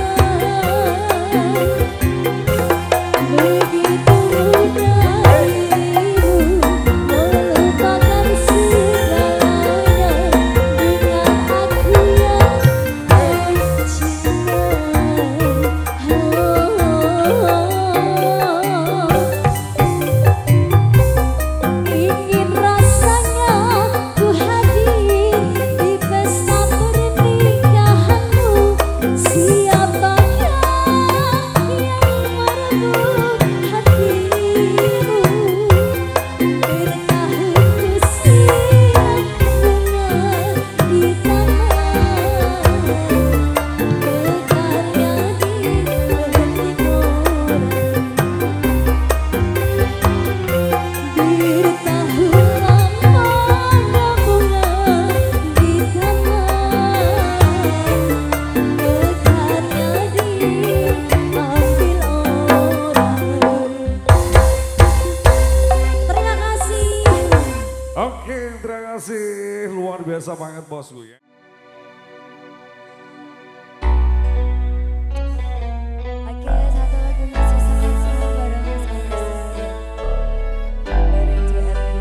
B: Begitu mudah dirimu melupakan segalanya dengan aku yang ingin rasanya ku hadir di pesta pernikahanmu. Siapakah yang merebut hatimu? Bertahunku siram bunga di taman, mekarnya di petik orang. Bertahun lamanya bunga di taman, mekarnya diambil orang. Terima kasih.
A: Oke, terima kasih. Luar biasa banget bosku ya.
B: Oke, satu lagu masih sama-sama bareng Mas Agus dari J R D.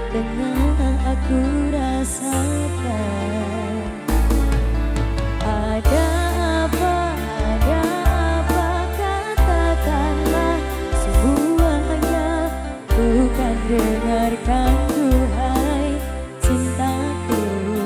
D: tengah aku rasakan. Ada apa, ada apa, katakanlah semuanya. Bukan dengarkan duhai cintaku.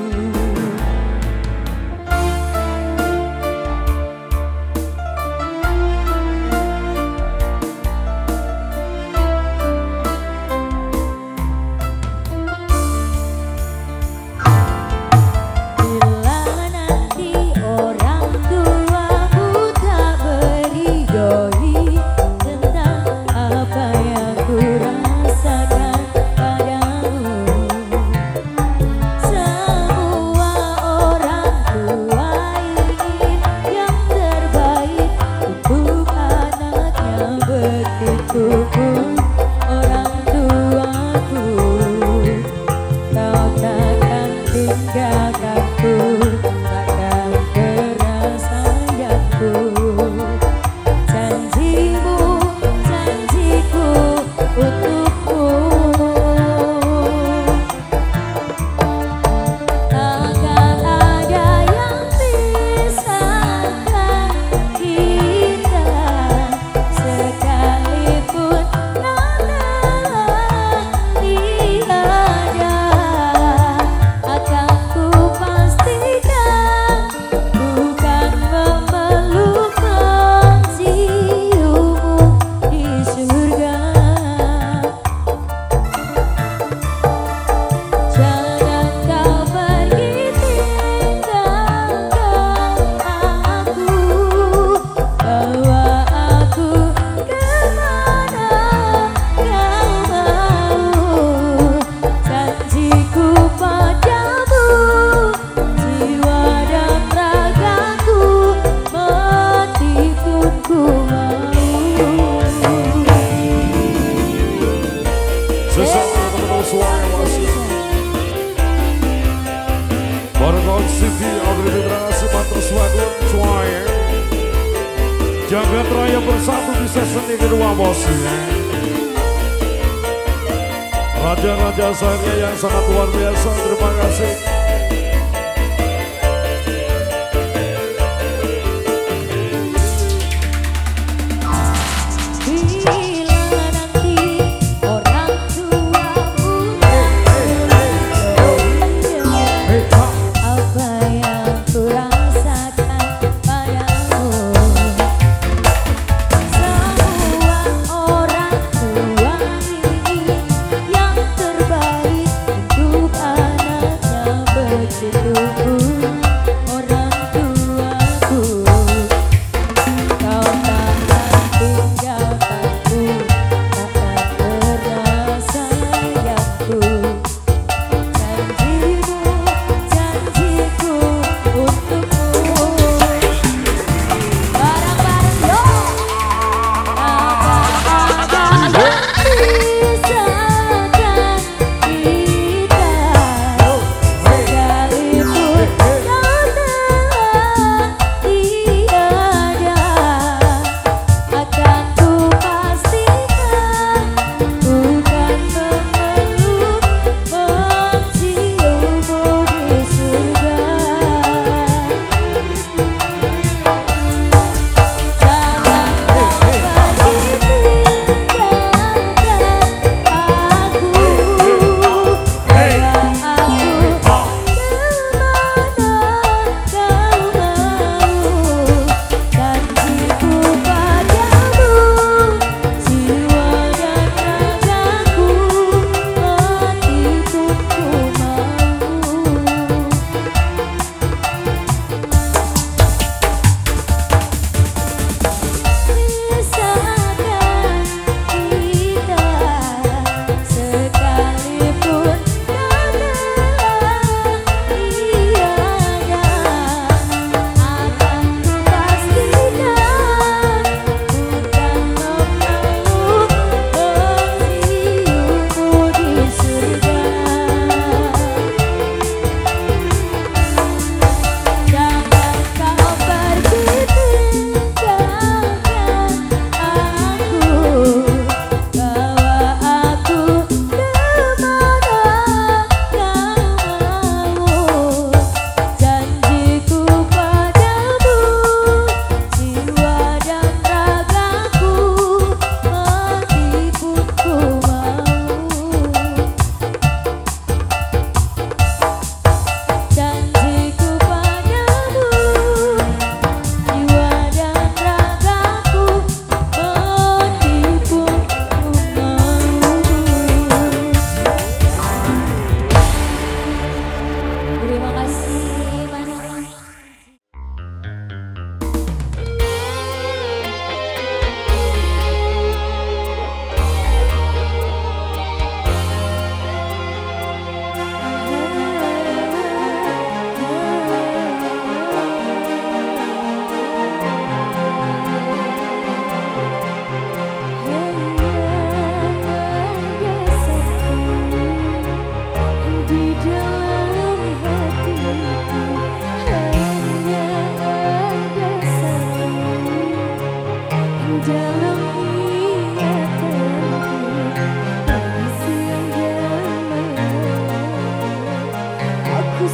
A: Jagat Raya bersatu di season kedua bosnya. Raja-raja saya yang sangat luar biasa, terima kasih.
D: Yang terbaik untuk anaknya.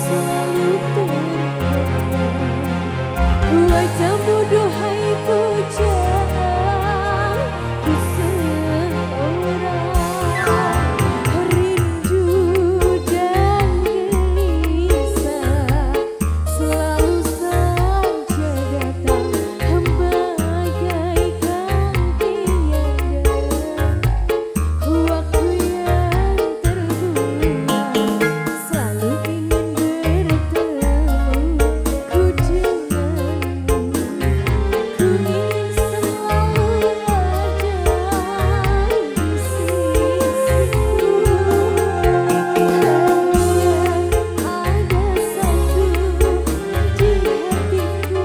D: selalu terkenang. Wajahmu duhai pujaan ku seorang. Rindu dan gelisah selalu saja datang bagaikan tiada waktu yang terbuang. Selalu ingin bertemu ku denganmu. Ku ingin selalu ada di sisimu. Hanya ada satu di hatiku.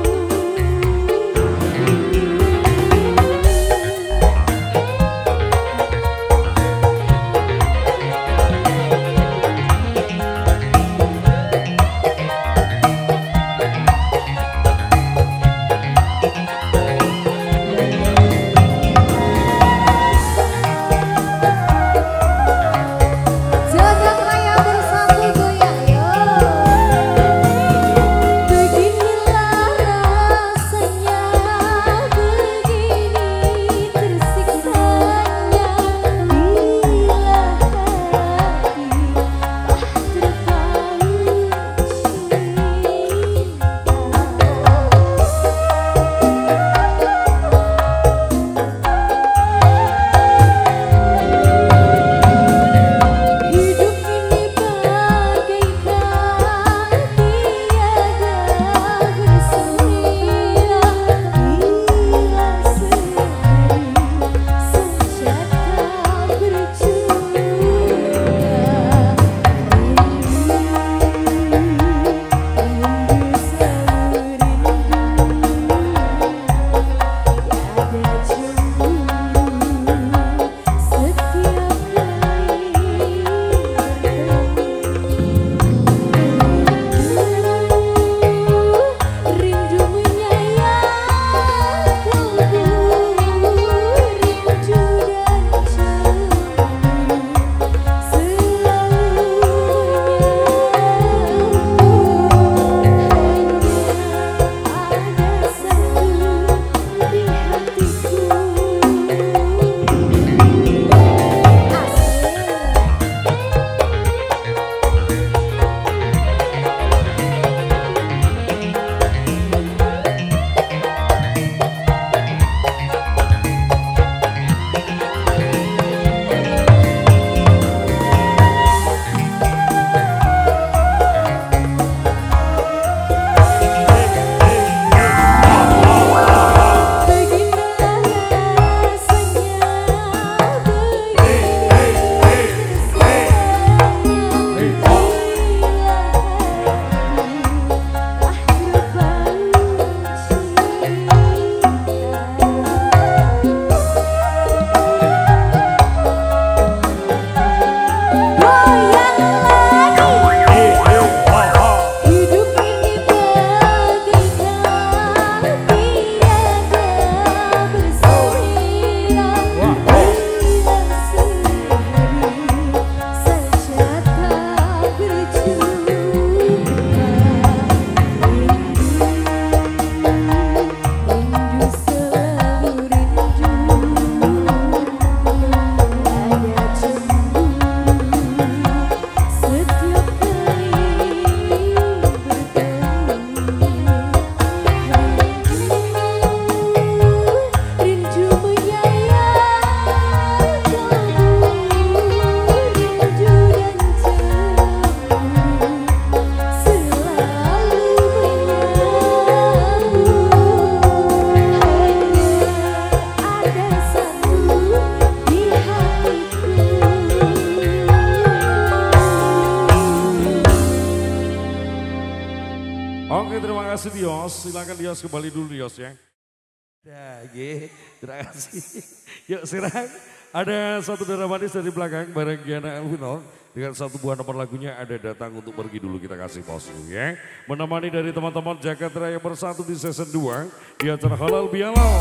D: Jagat raya bersatu goyang yo. Beginilah rasanya, begini tersiksanya bila hati terpaut Hidup ini bagaikan tiada berselia bila sehari saja tak berjumpa. Rindu, rindu selalu rindu. Tiada cemburu setiap kali bertemu. Rindu menyayat kalbu, rindu dan cemburu selalu hanya ada satu di hatiku. Hidup ini bagaikan tiada berselia bila sehari saja tak berjumpa. Rindu, rindu selalu rindu. Ada cemburu setiap kali bertemu. Rindu menyayat kalbu, rindu dan cemburu selalu menyambut. Hanya ada satu di hatiku.
A: Oke, terima kasih Dios. Silakan Dios kembali dulu Dios ya.
E: Ya, G. Terima kasih.
A: Yuk silakan. Ada satu darah manis dari belakang bareng Giana Elvino. Dengan satu buah nomor lagunya ada Datang Untuk Pergi Dulu, kita kasih bosku ya. Menemani dari teman-teman Jagat Raya Bersatu di season dua di acara Halal Bihalal.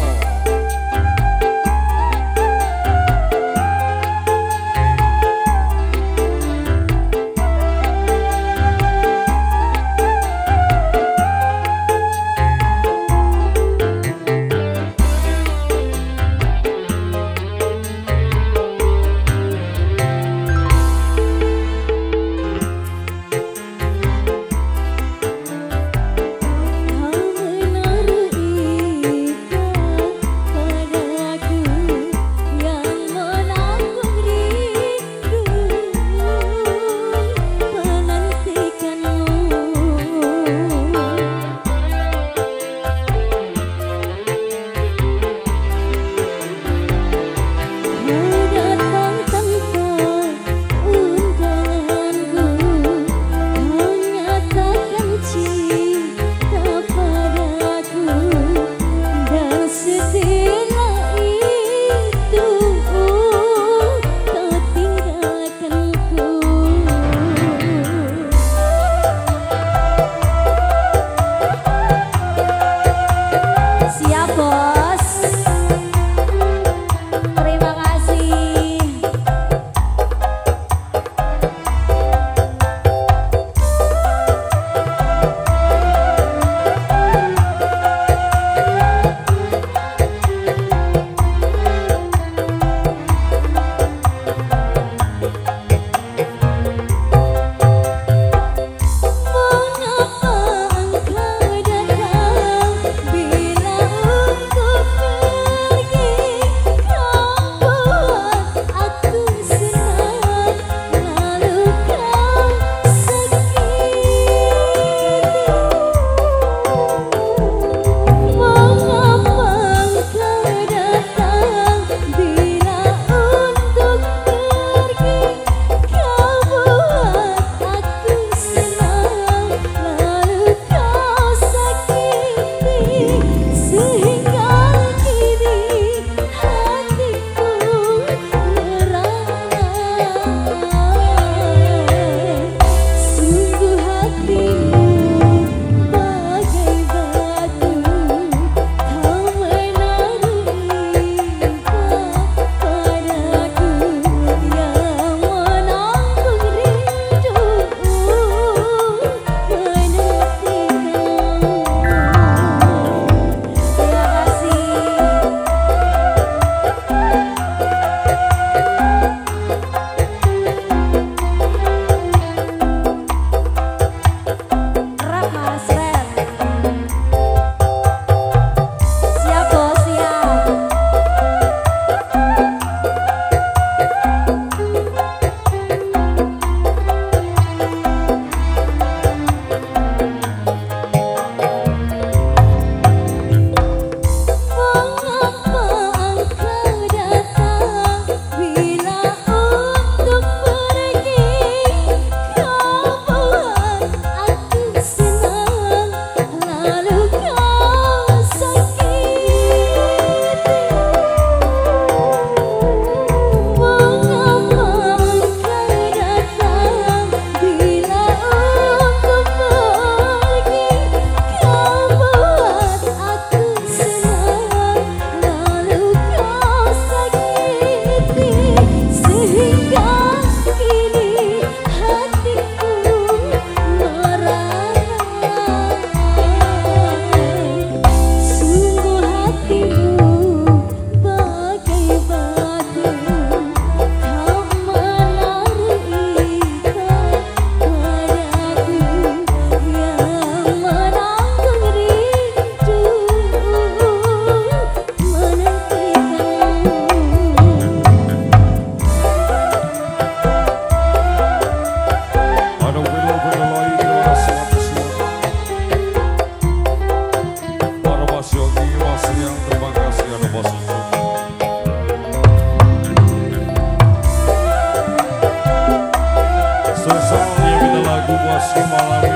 A: Bosku Malawi.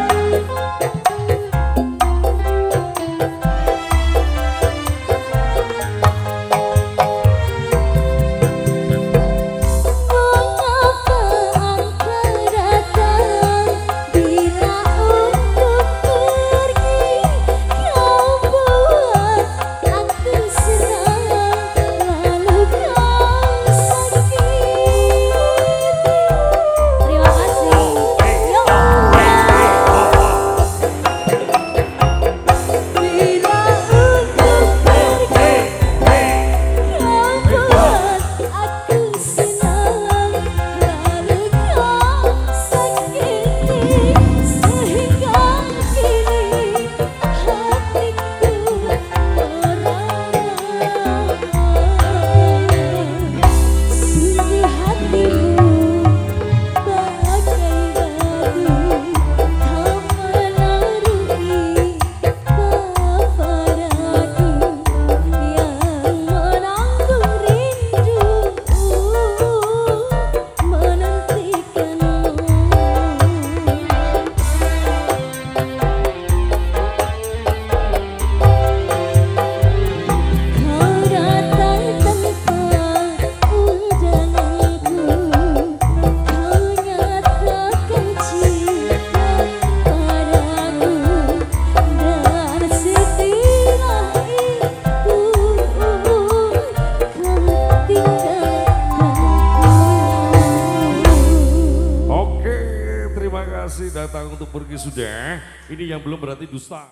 A: Datang untuk pergi sudah. Ini yang belum berarti dusta.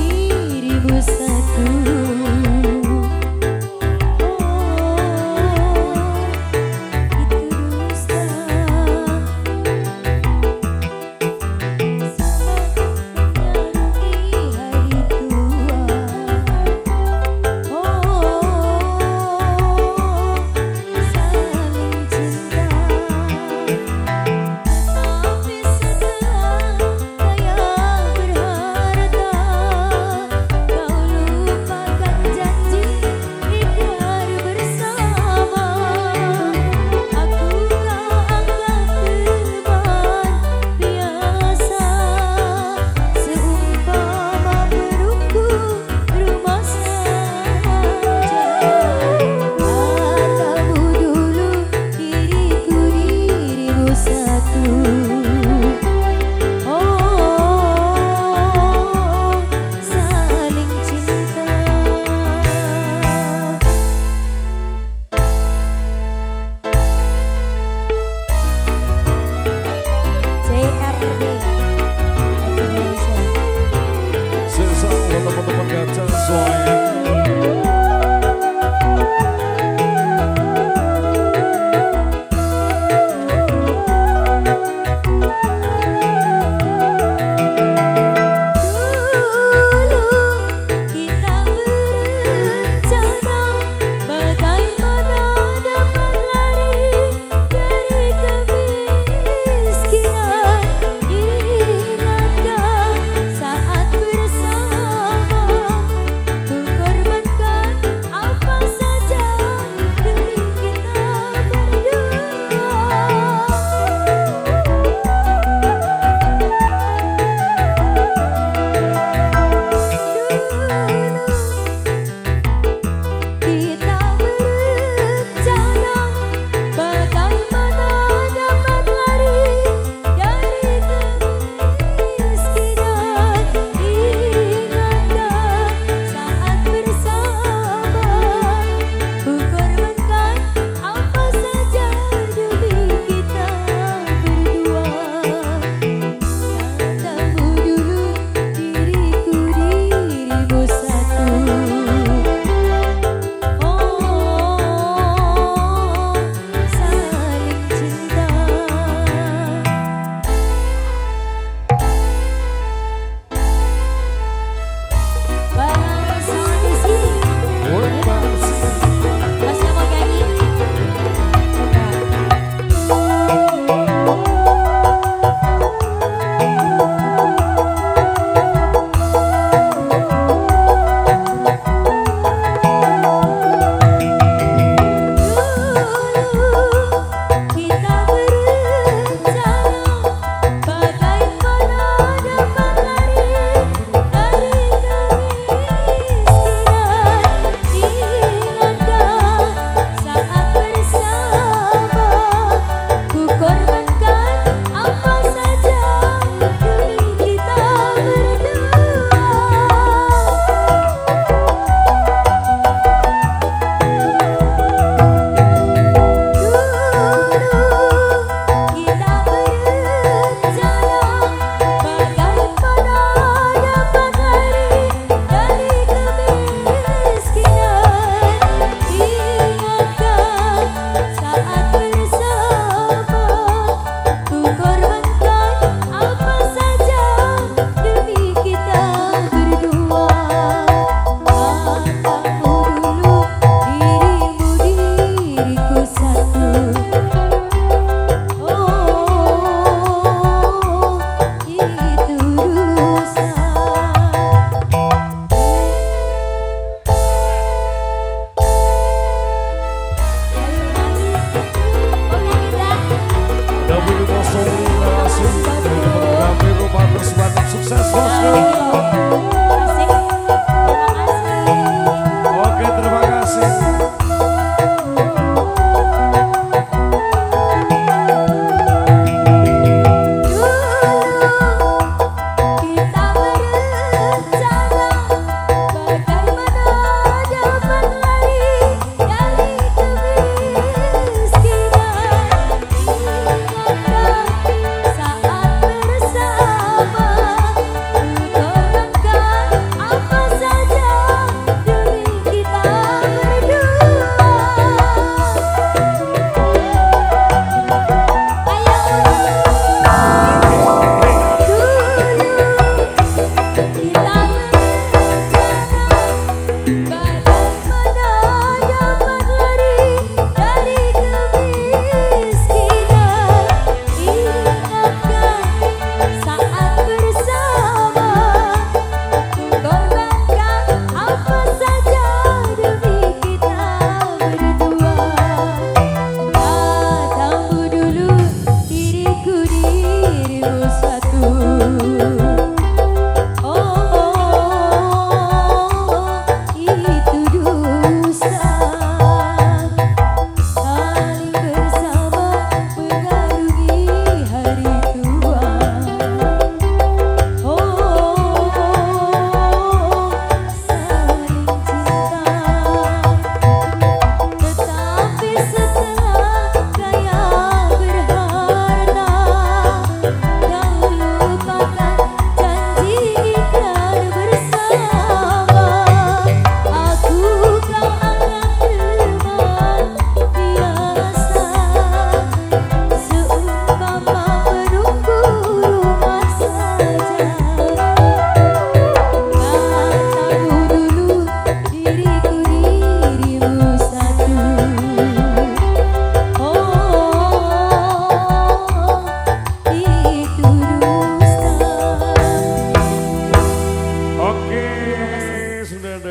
B: Satu. Oh.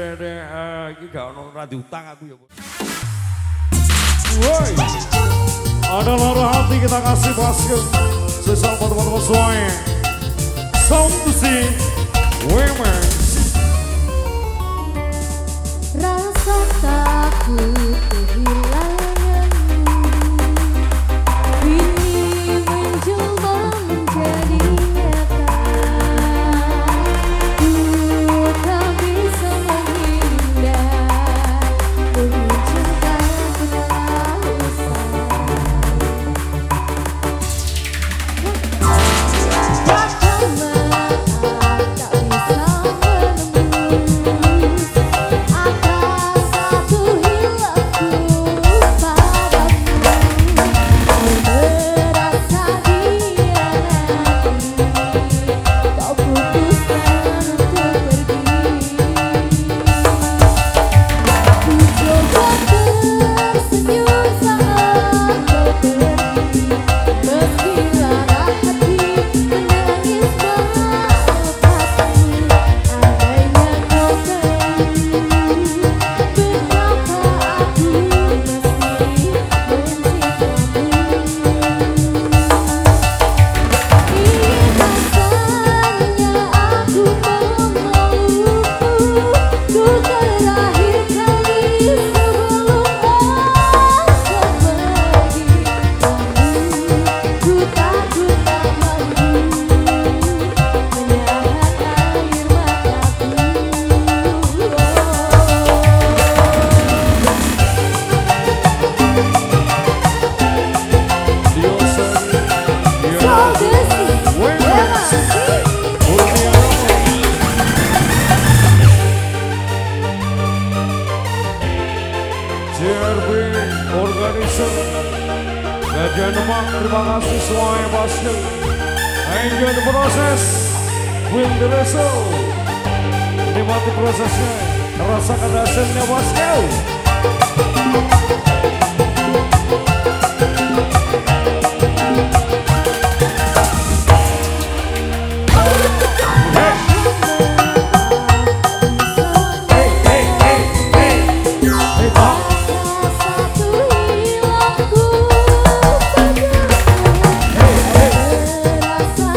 A: dede iki gak ono ra diutang aku ya. Woi. Ada lara hati kita kasih basket. Sesal teman-teman semuanya. Sound to see women.
B: Rasa takut kehilanganmu kini menjelma menjadi nyata. Ku tak bisa menghindar demi cinta tak usah. Bahkan maaf tak bisa menembus atas satu hilangku padamu. Merasa dihianati, kau putuskan untuk pergi. Ku coba tersenyum saat kau pergi, meski lara hati menangis melepasmu. Andainya kau tahu betapa aku masih mencintamu. Ingin rasanya aku memelukmu untuk terakhir kali sebelum engkau pergi. Namun ku takut tak mampu menahan air mataku.
A: C R B Organizer Gajah Demak, terima kasih semuanya basket. Enjoy the proses, win the result. Nikmati prosesnya, rasakan hasilnya basket.
B: Satu hilangku padamu, merasa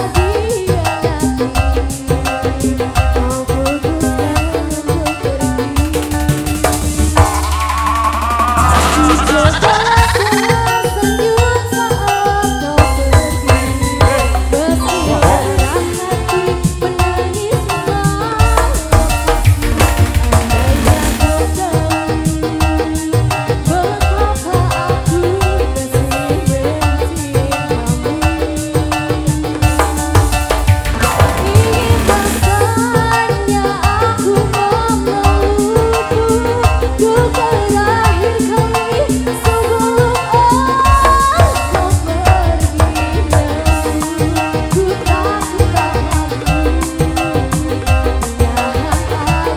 B: dihianati, kau putuskan untuk pergi. Ku coba tersenyum saat kau pergi, meski lara hati menangis melepasmu. Andainya kau tahu betapa aku masih mencintamu. Ingin rasanya aku memelukmu untuk terakhir kali sebelum engkau pergi. Namun ku takut tak mampu menahan air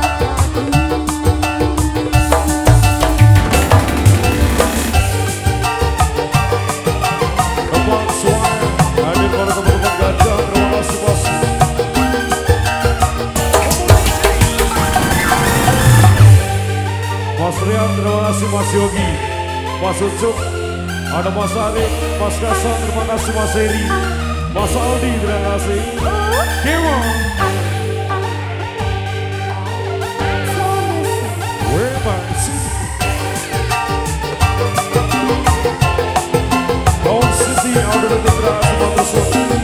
A: Teman semuanya, hadir para teman-teman gajah, terima kasih basket. Mas Rian, terima kasih Mas Yogi, Mas Ucup, ada Mas Ari, Mas Kasan, terima kasih Mas Eri, Mas Aldi, terima kasih. Kimo, Wemans, Daun City, ada di Tengah Sumatera Selatan.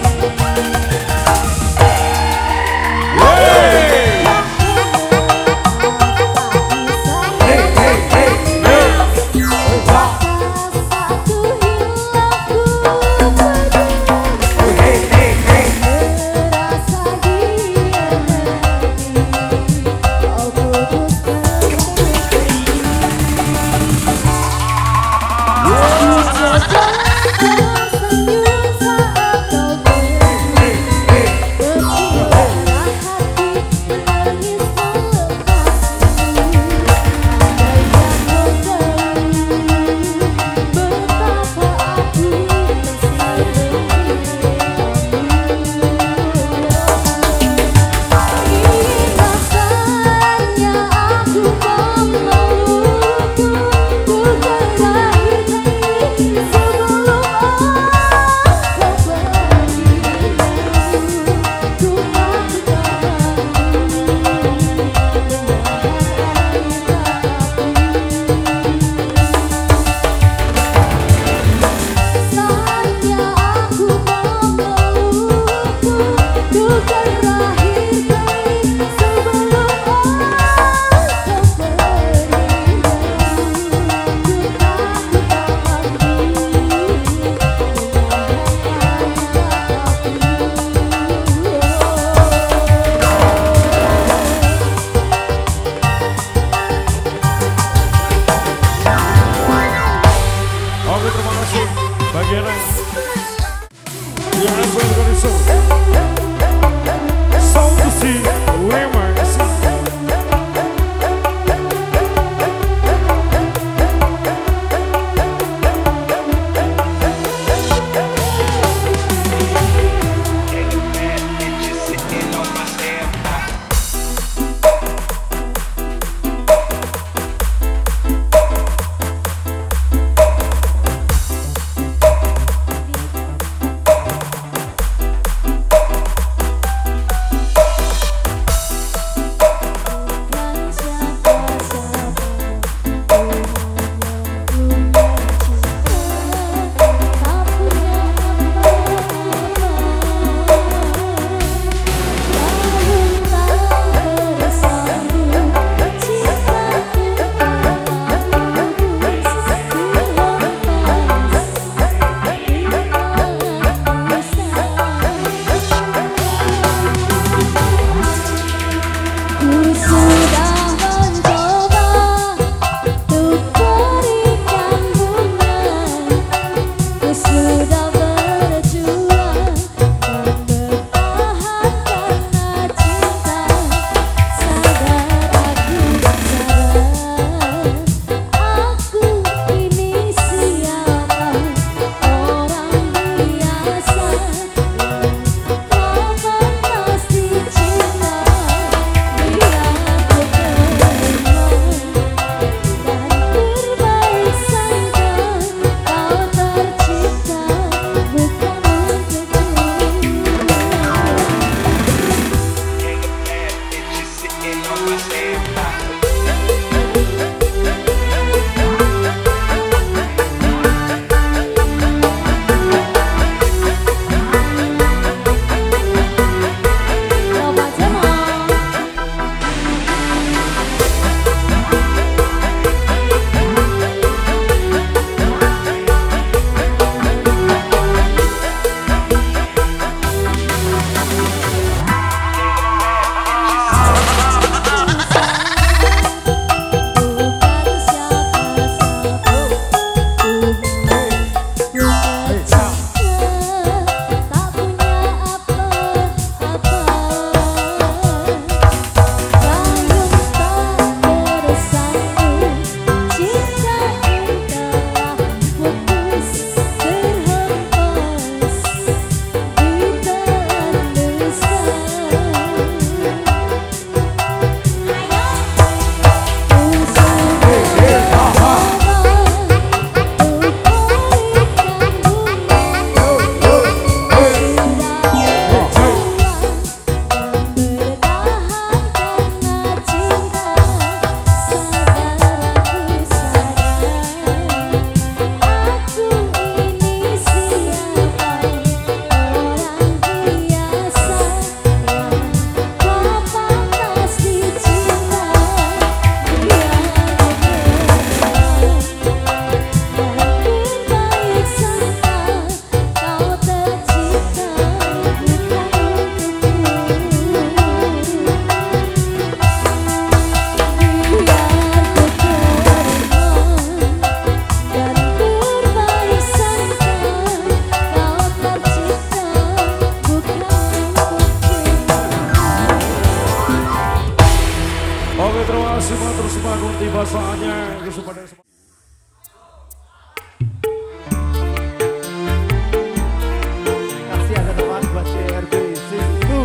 B: satu hilangku padamu, merasa dihianati,
A: Oke, terima kasih matur semangat tiba saatnya kepada semua.
C: Kasih ada teman buat C R B Sistu.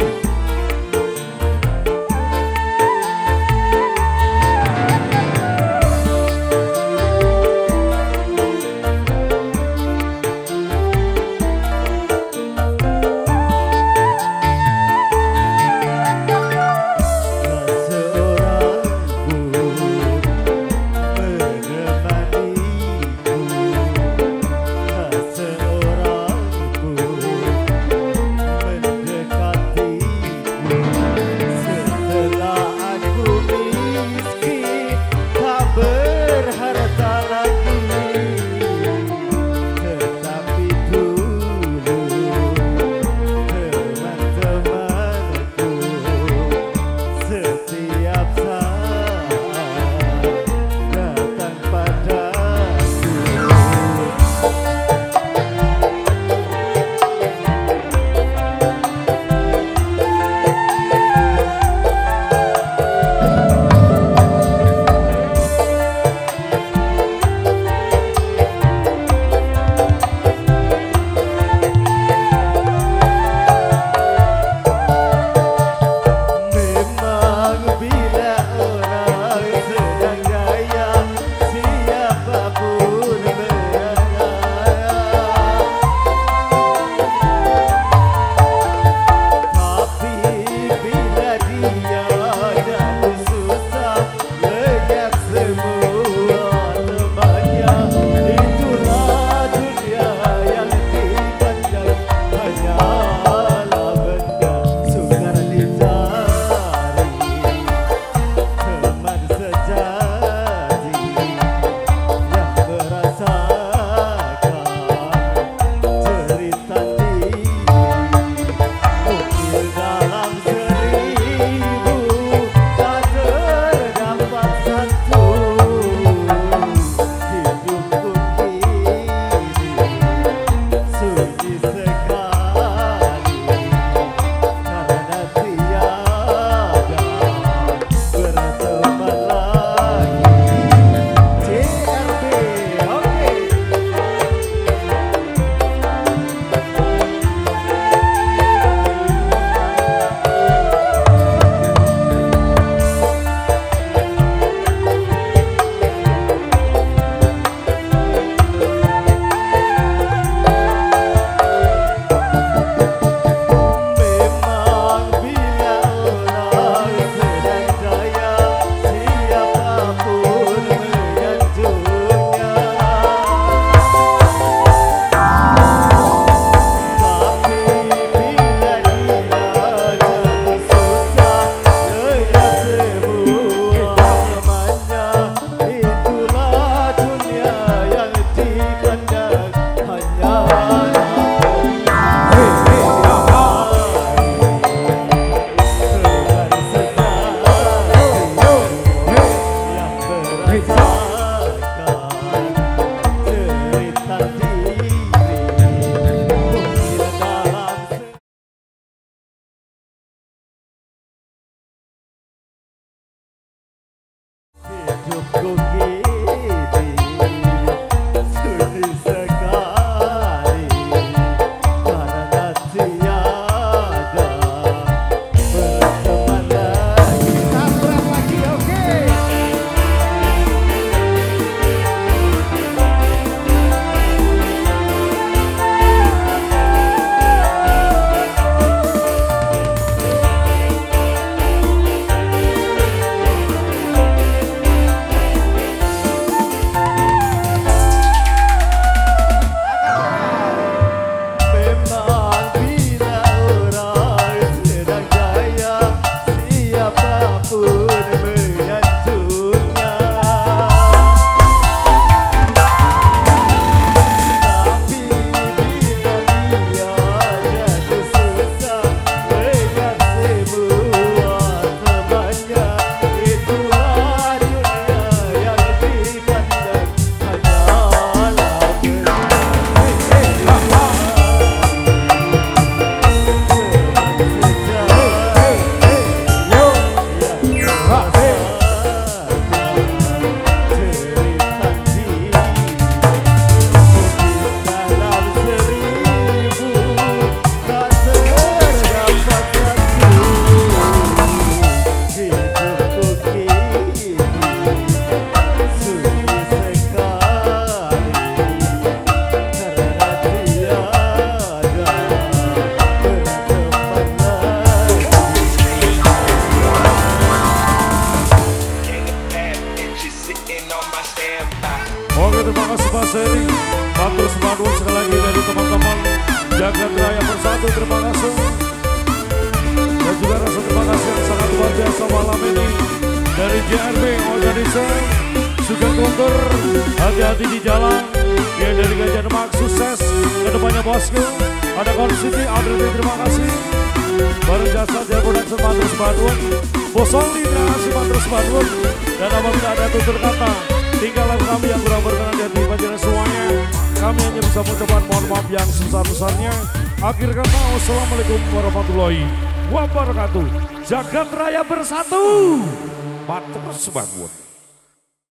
A: terima kasih Pak Seri. Matur semangat sekali lagi dari teman-teman Jagat Raya Bersatu, terima kasih. Dan juga rasa terima kasih yang sangat luar biasa malam ini dari J R B Organizer, Sugeng Guntur, hati-hati di jalan. Ya dari Gajah Demak, sukses kedepannya bosku. Ada Konsiti, Audrey, terima kasih. Bareng Jasa Jaya Production Matur Semadun, Bosoli, terima kasih Matur Semadun. Dan apabila ada tutur kata, tinggal lagu kami yang kurang berkenan di hati panjenengan semuanya, kami hanya bisa mengucapkan mohon maaf yang sebesar-besarnya. Akhir kata, wassalamualaikum warahmatullahi wabarakatuh. Jagat Raya Bersatu. Matur Semadun.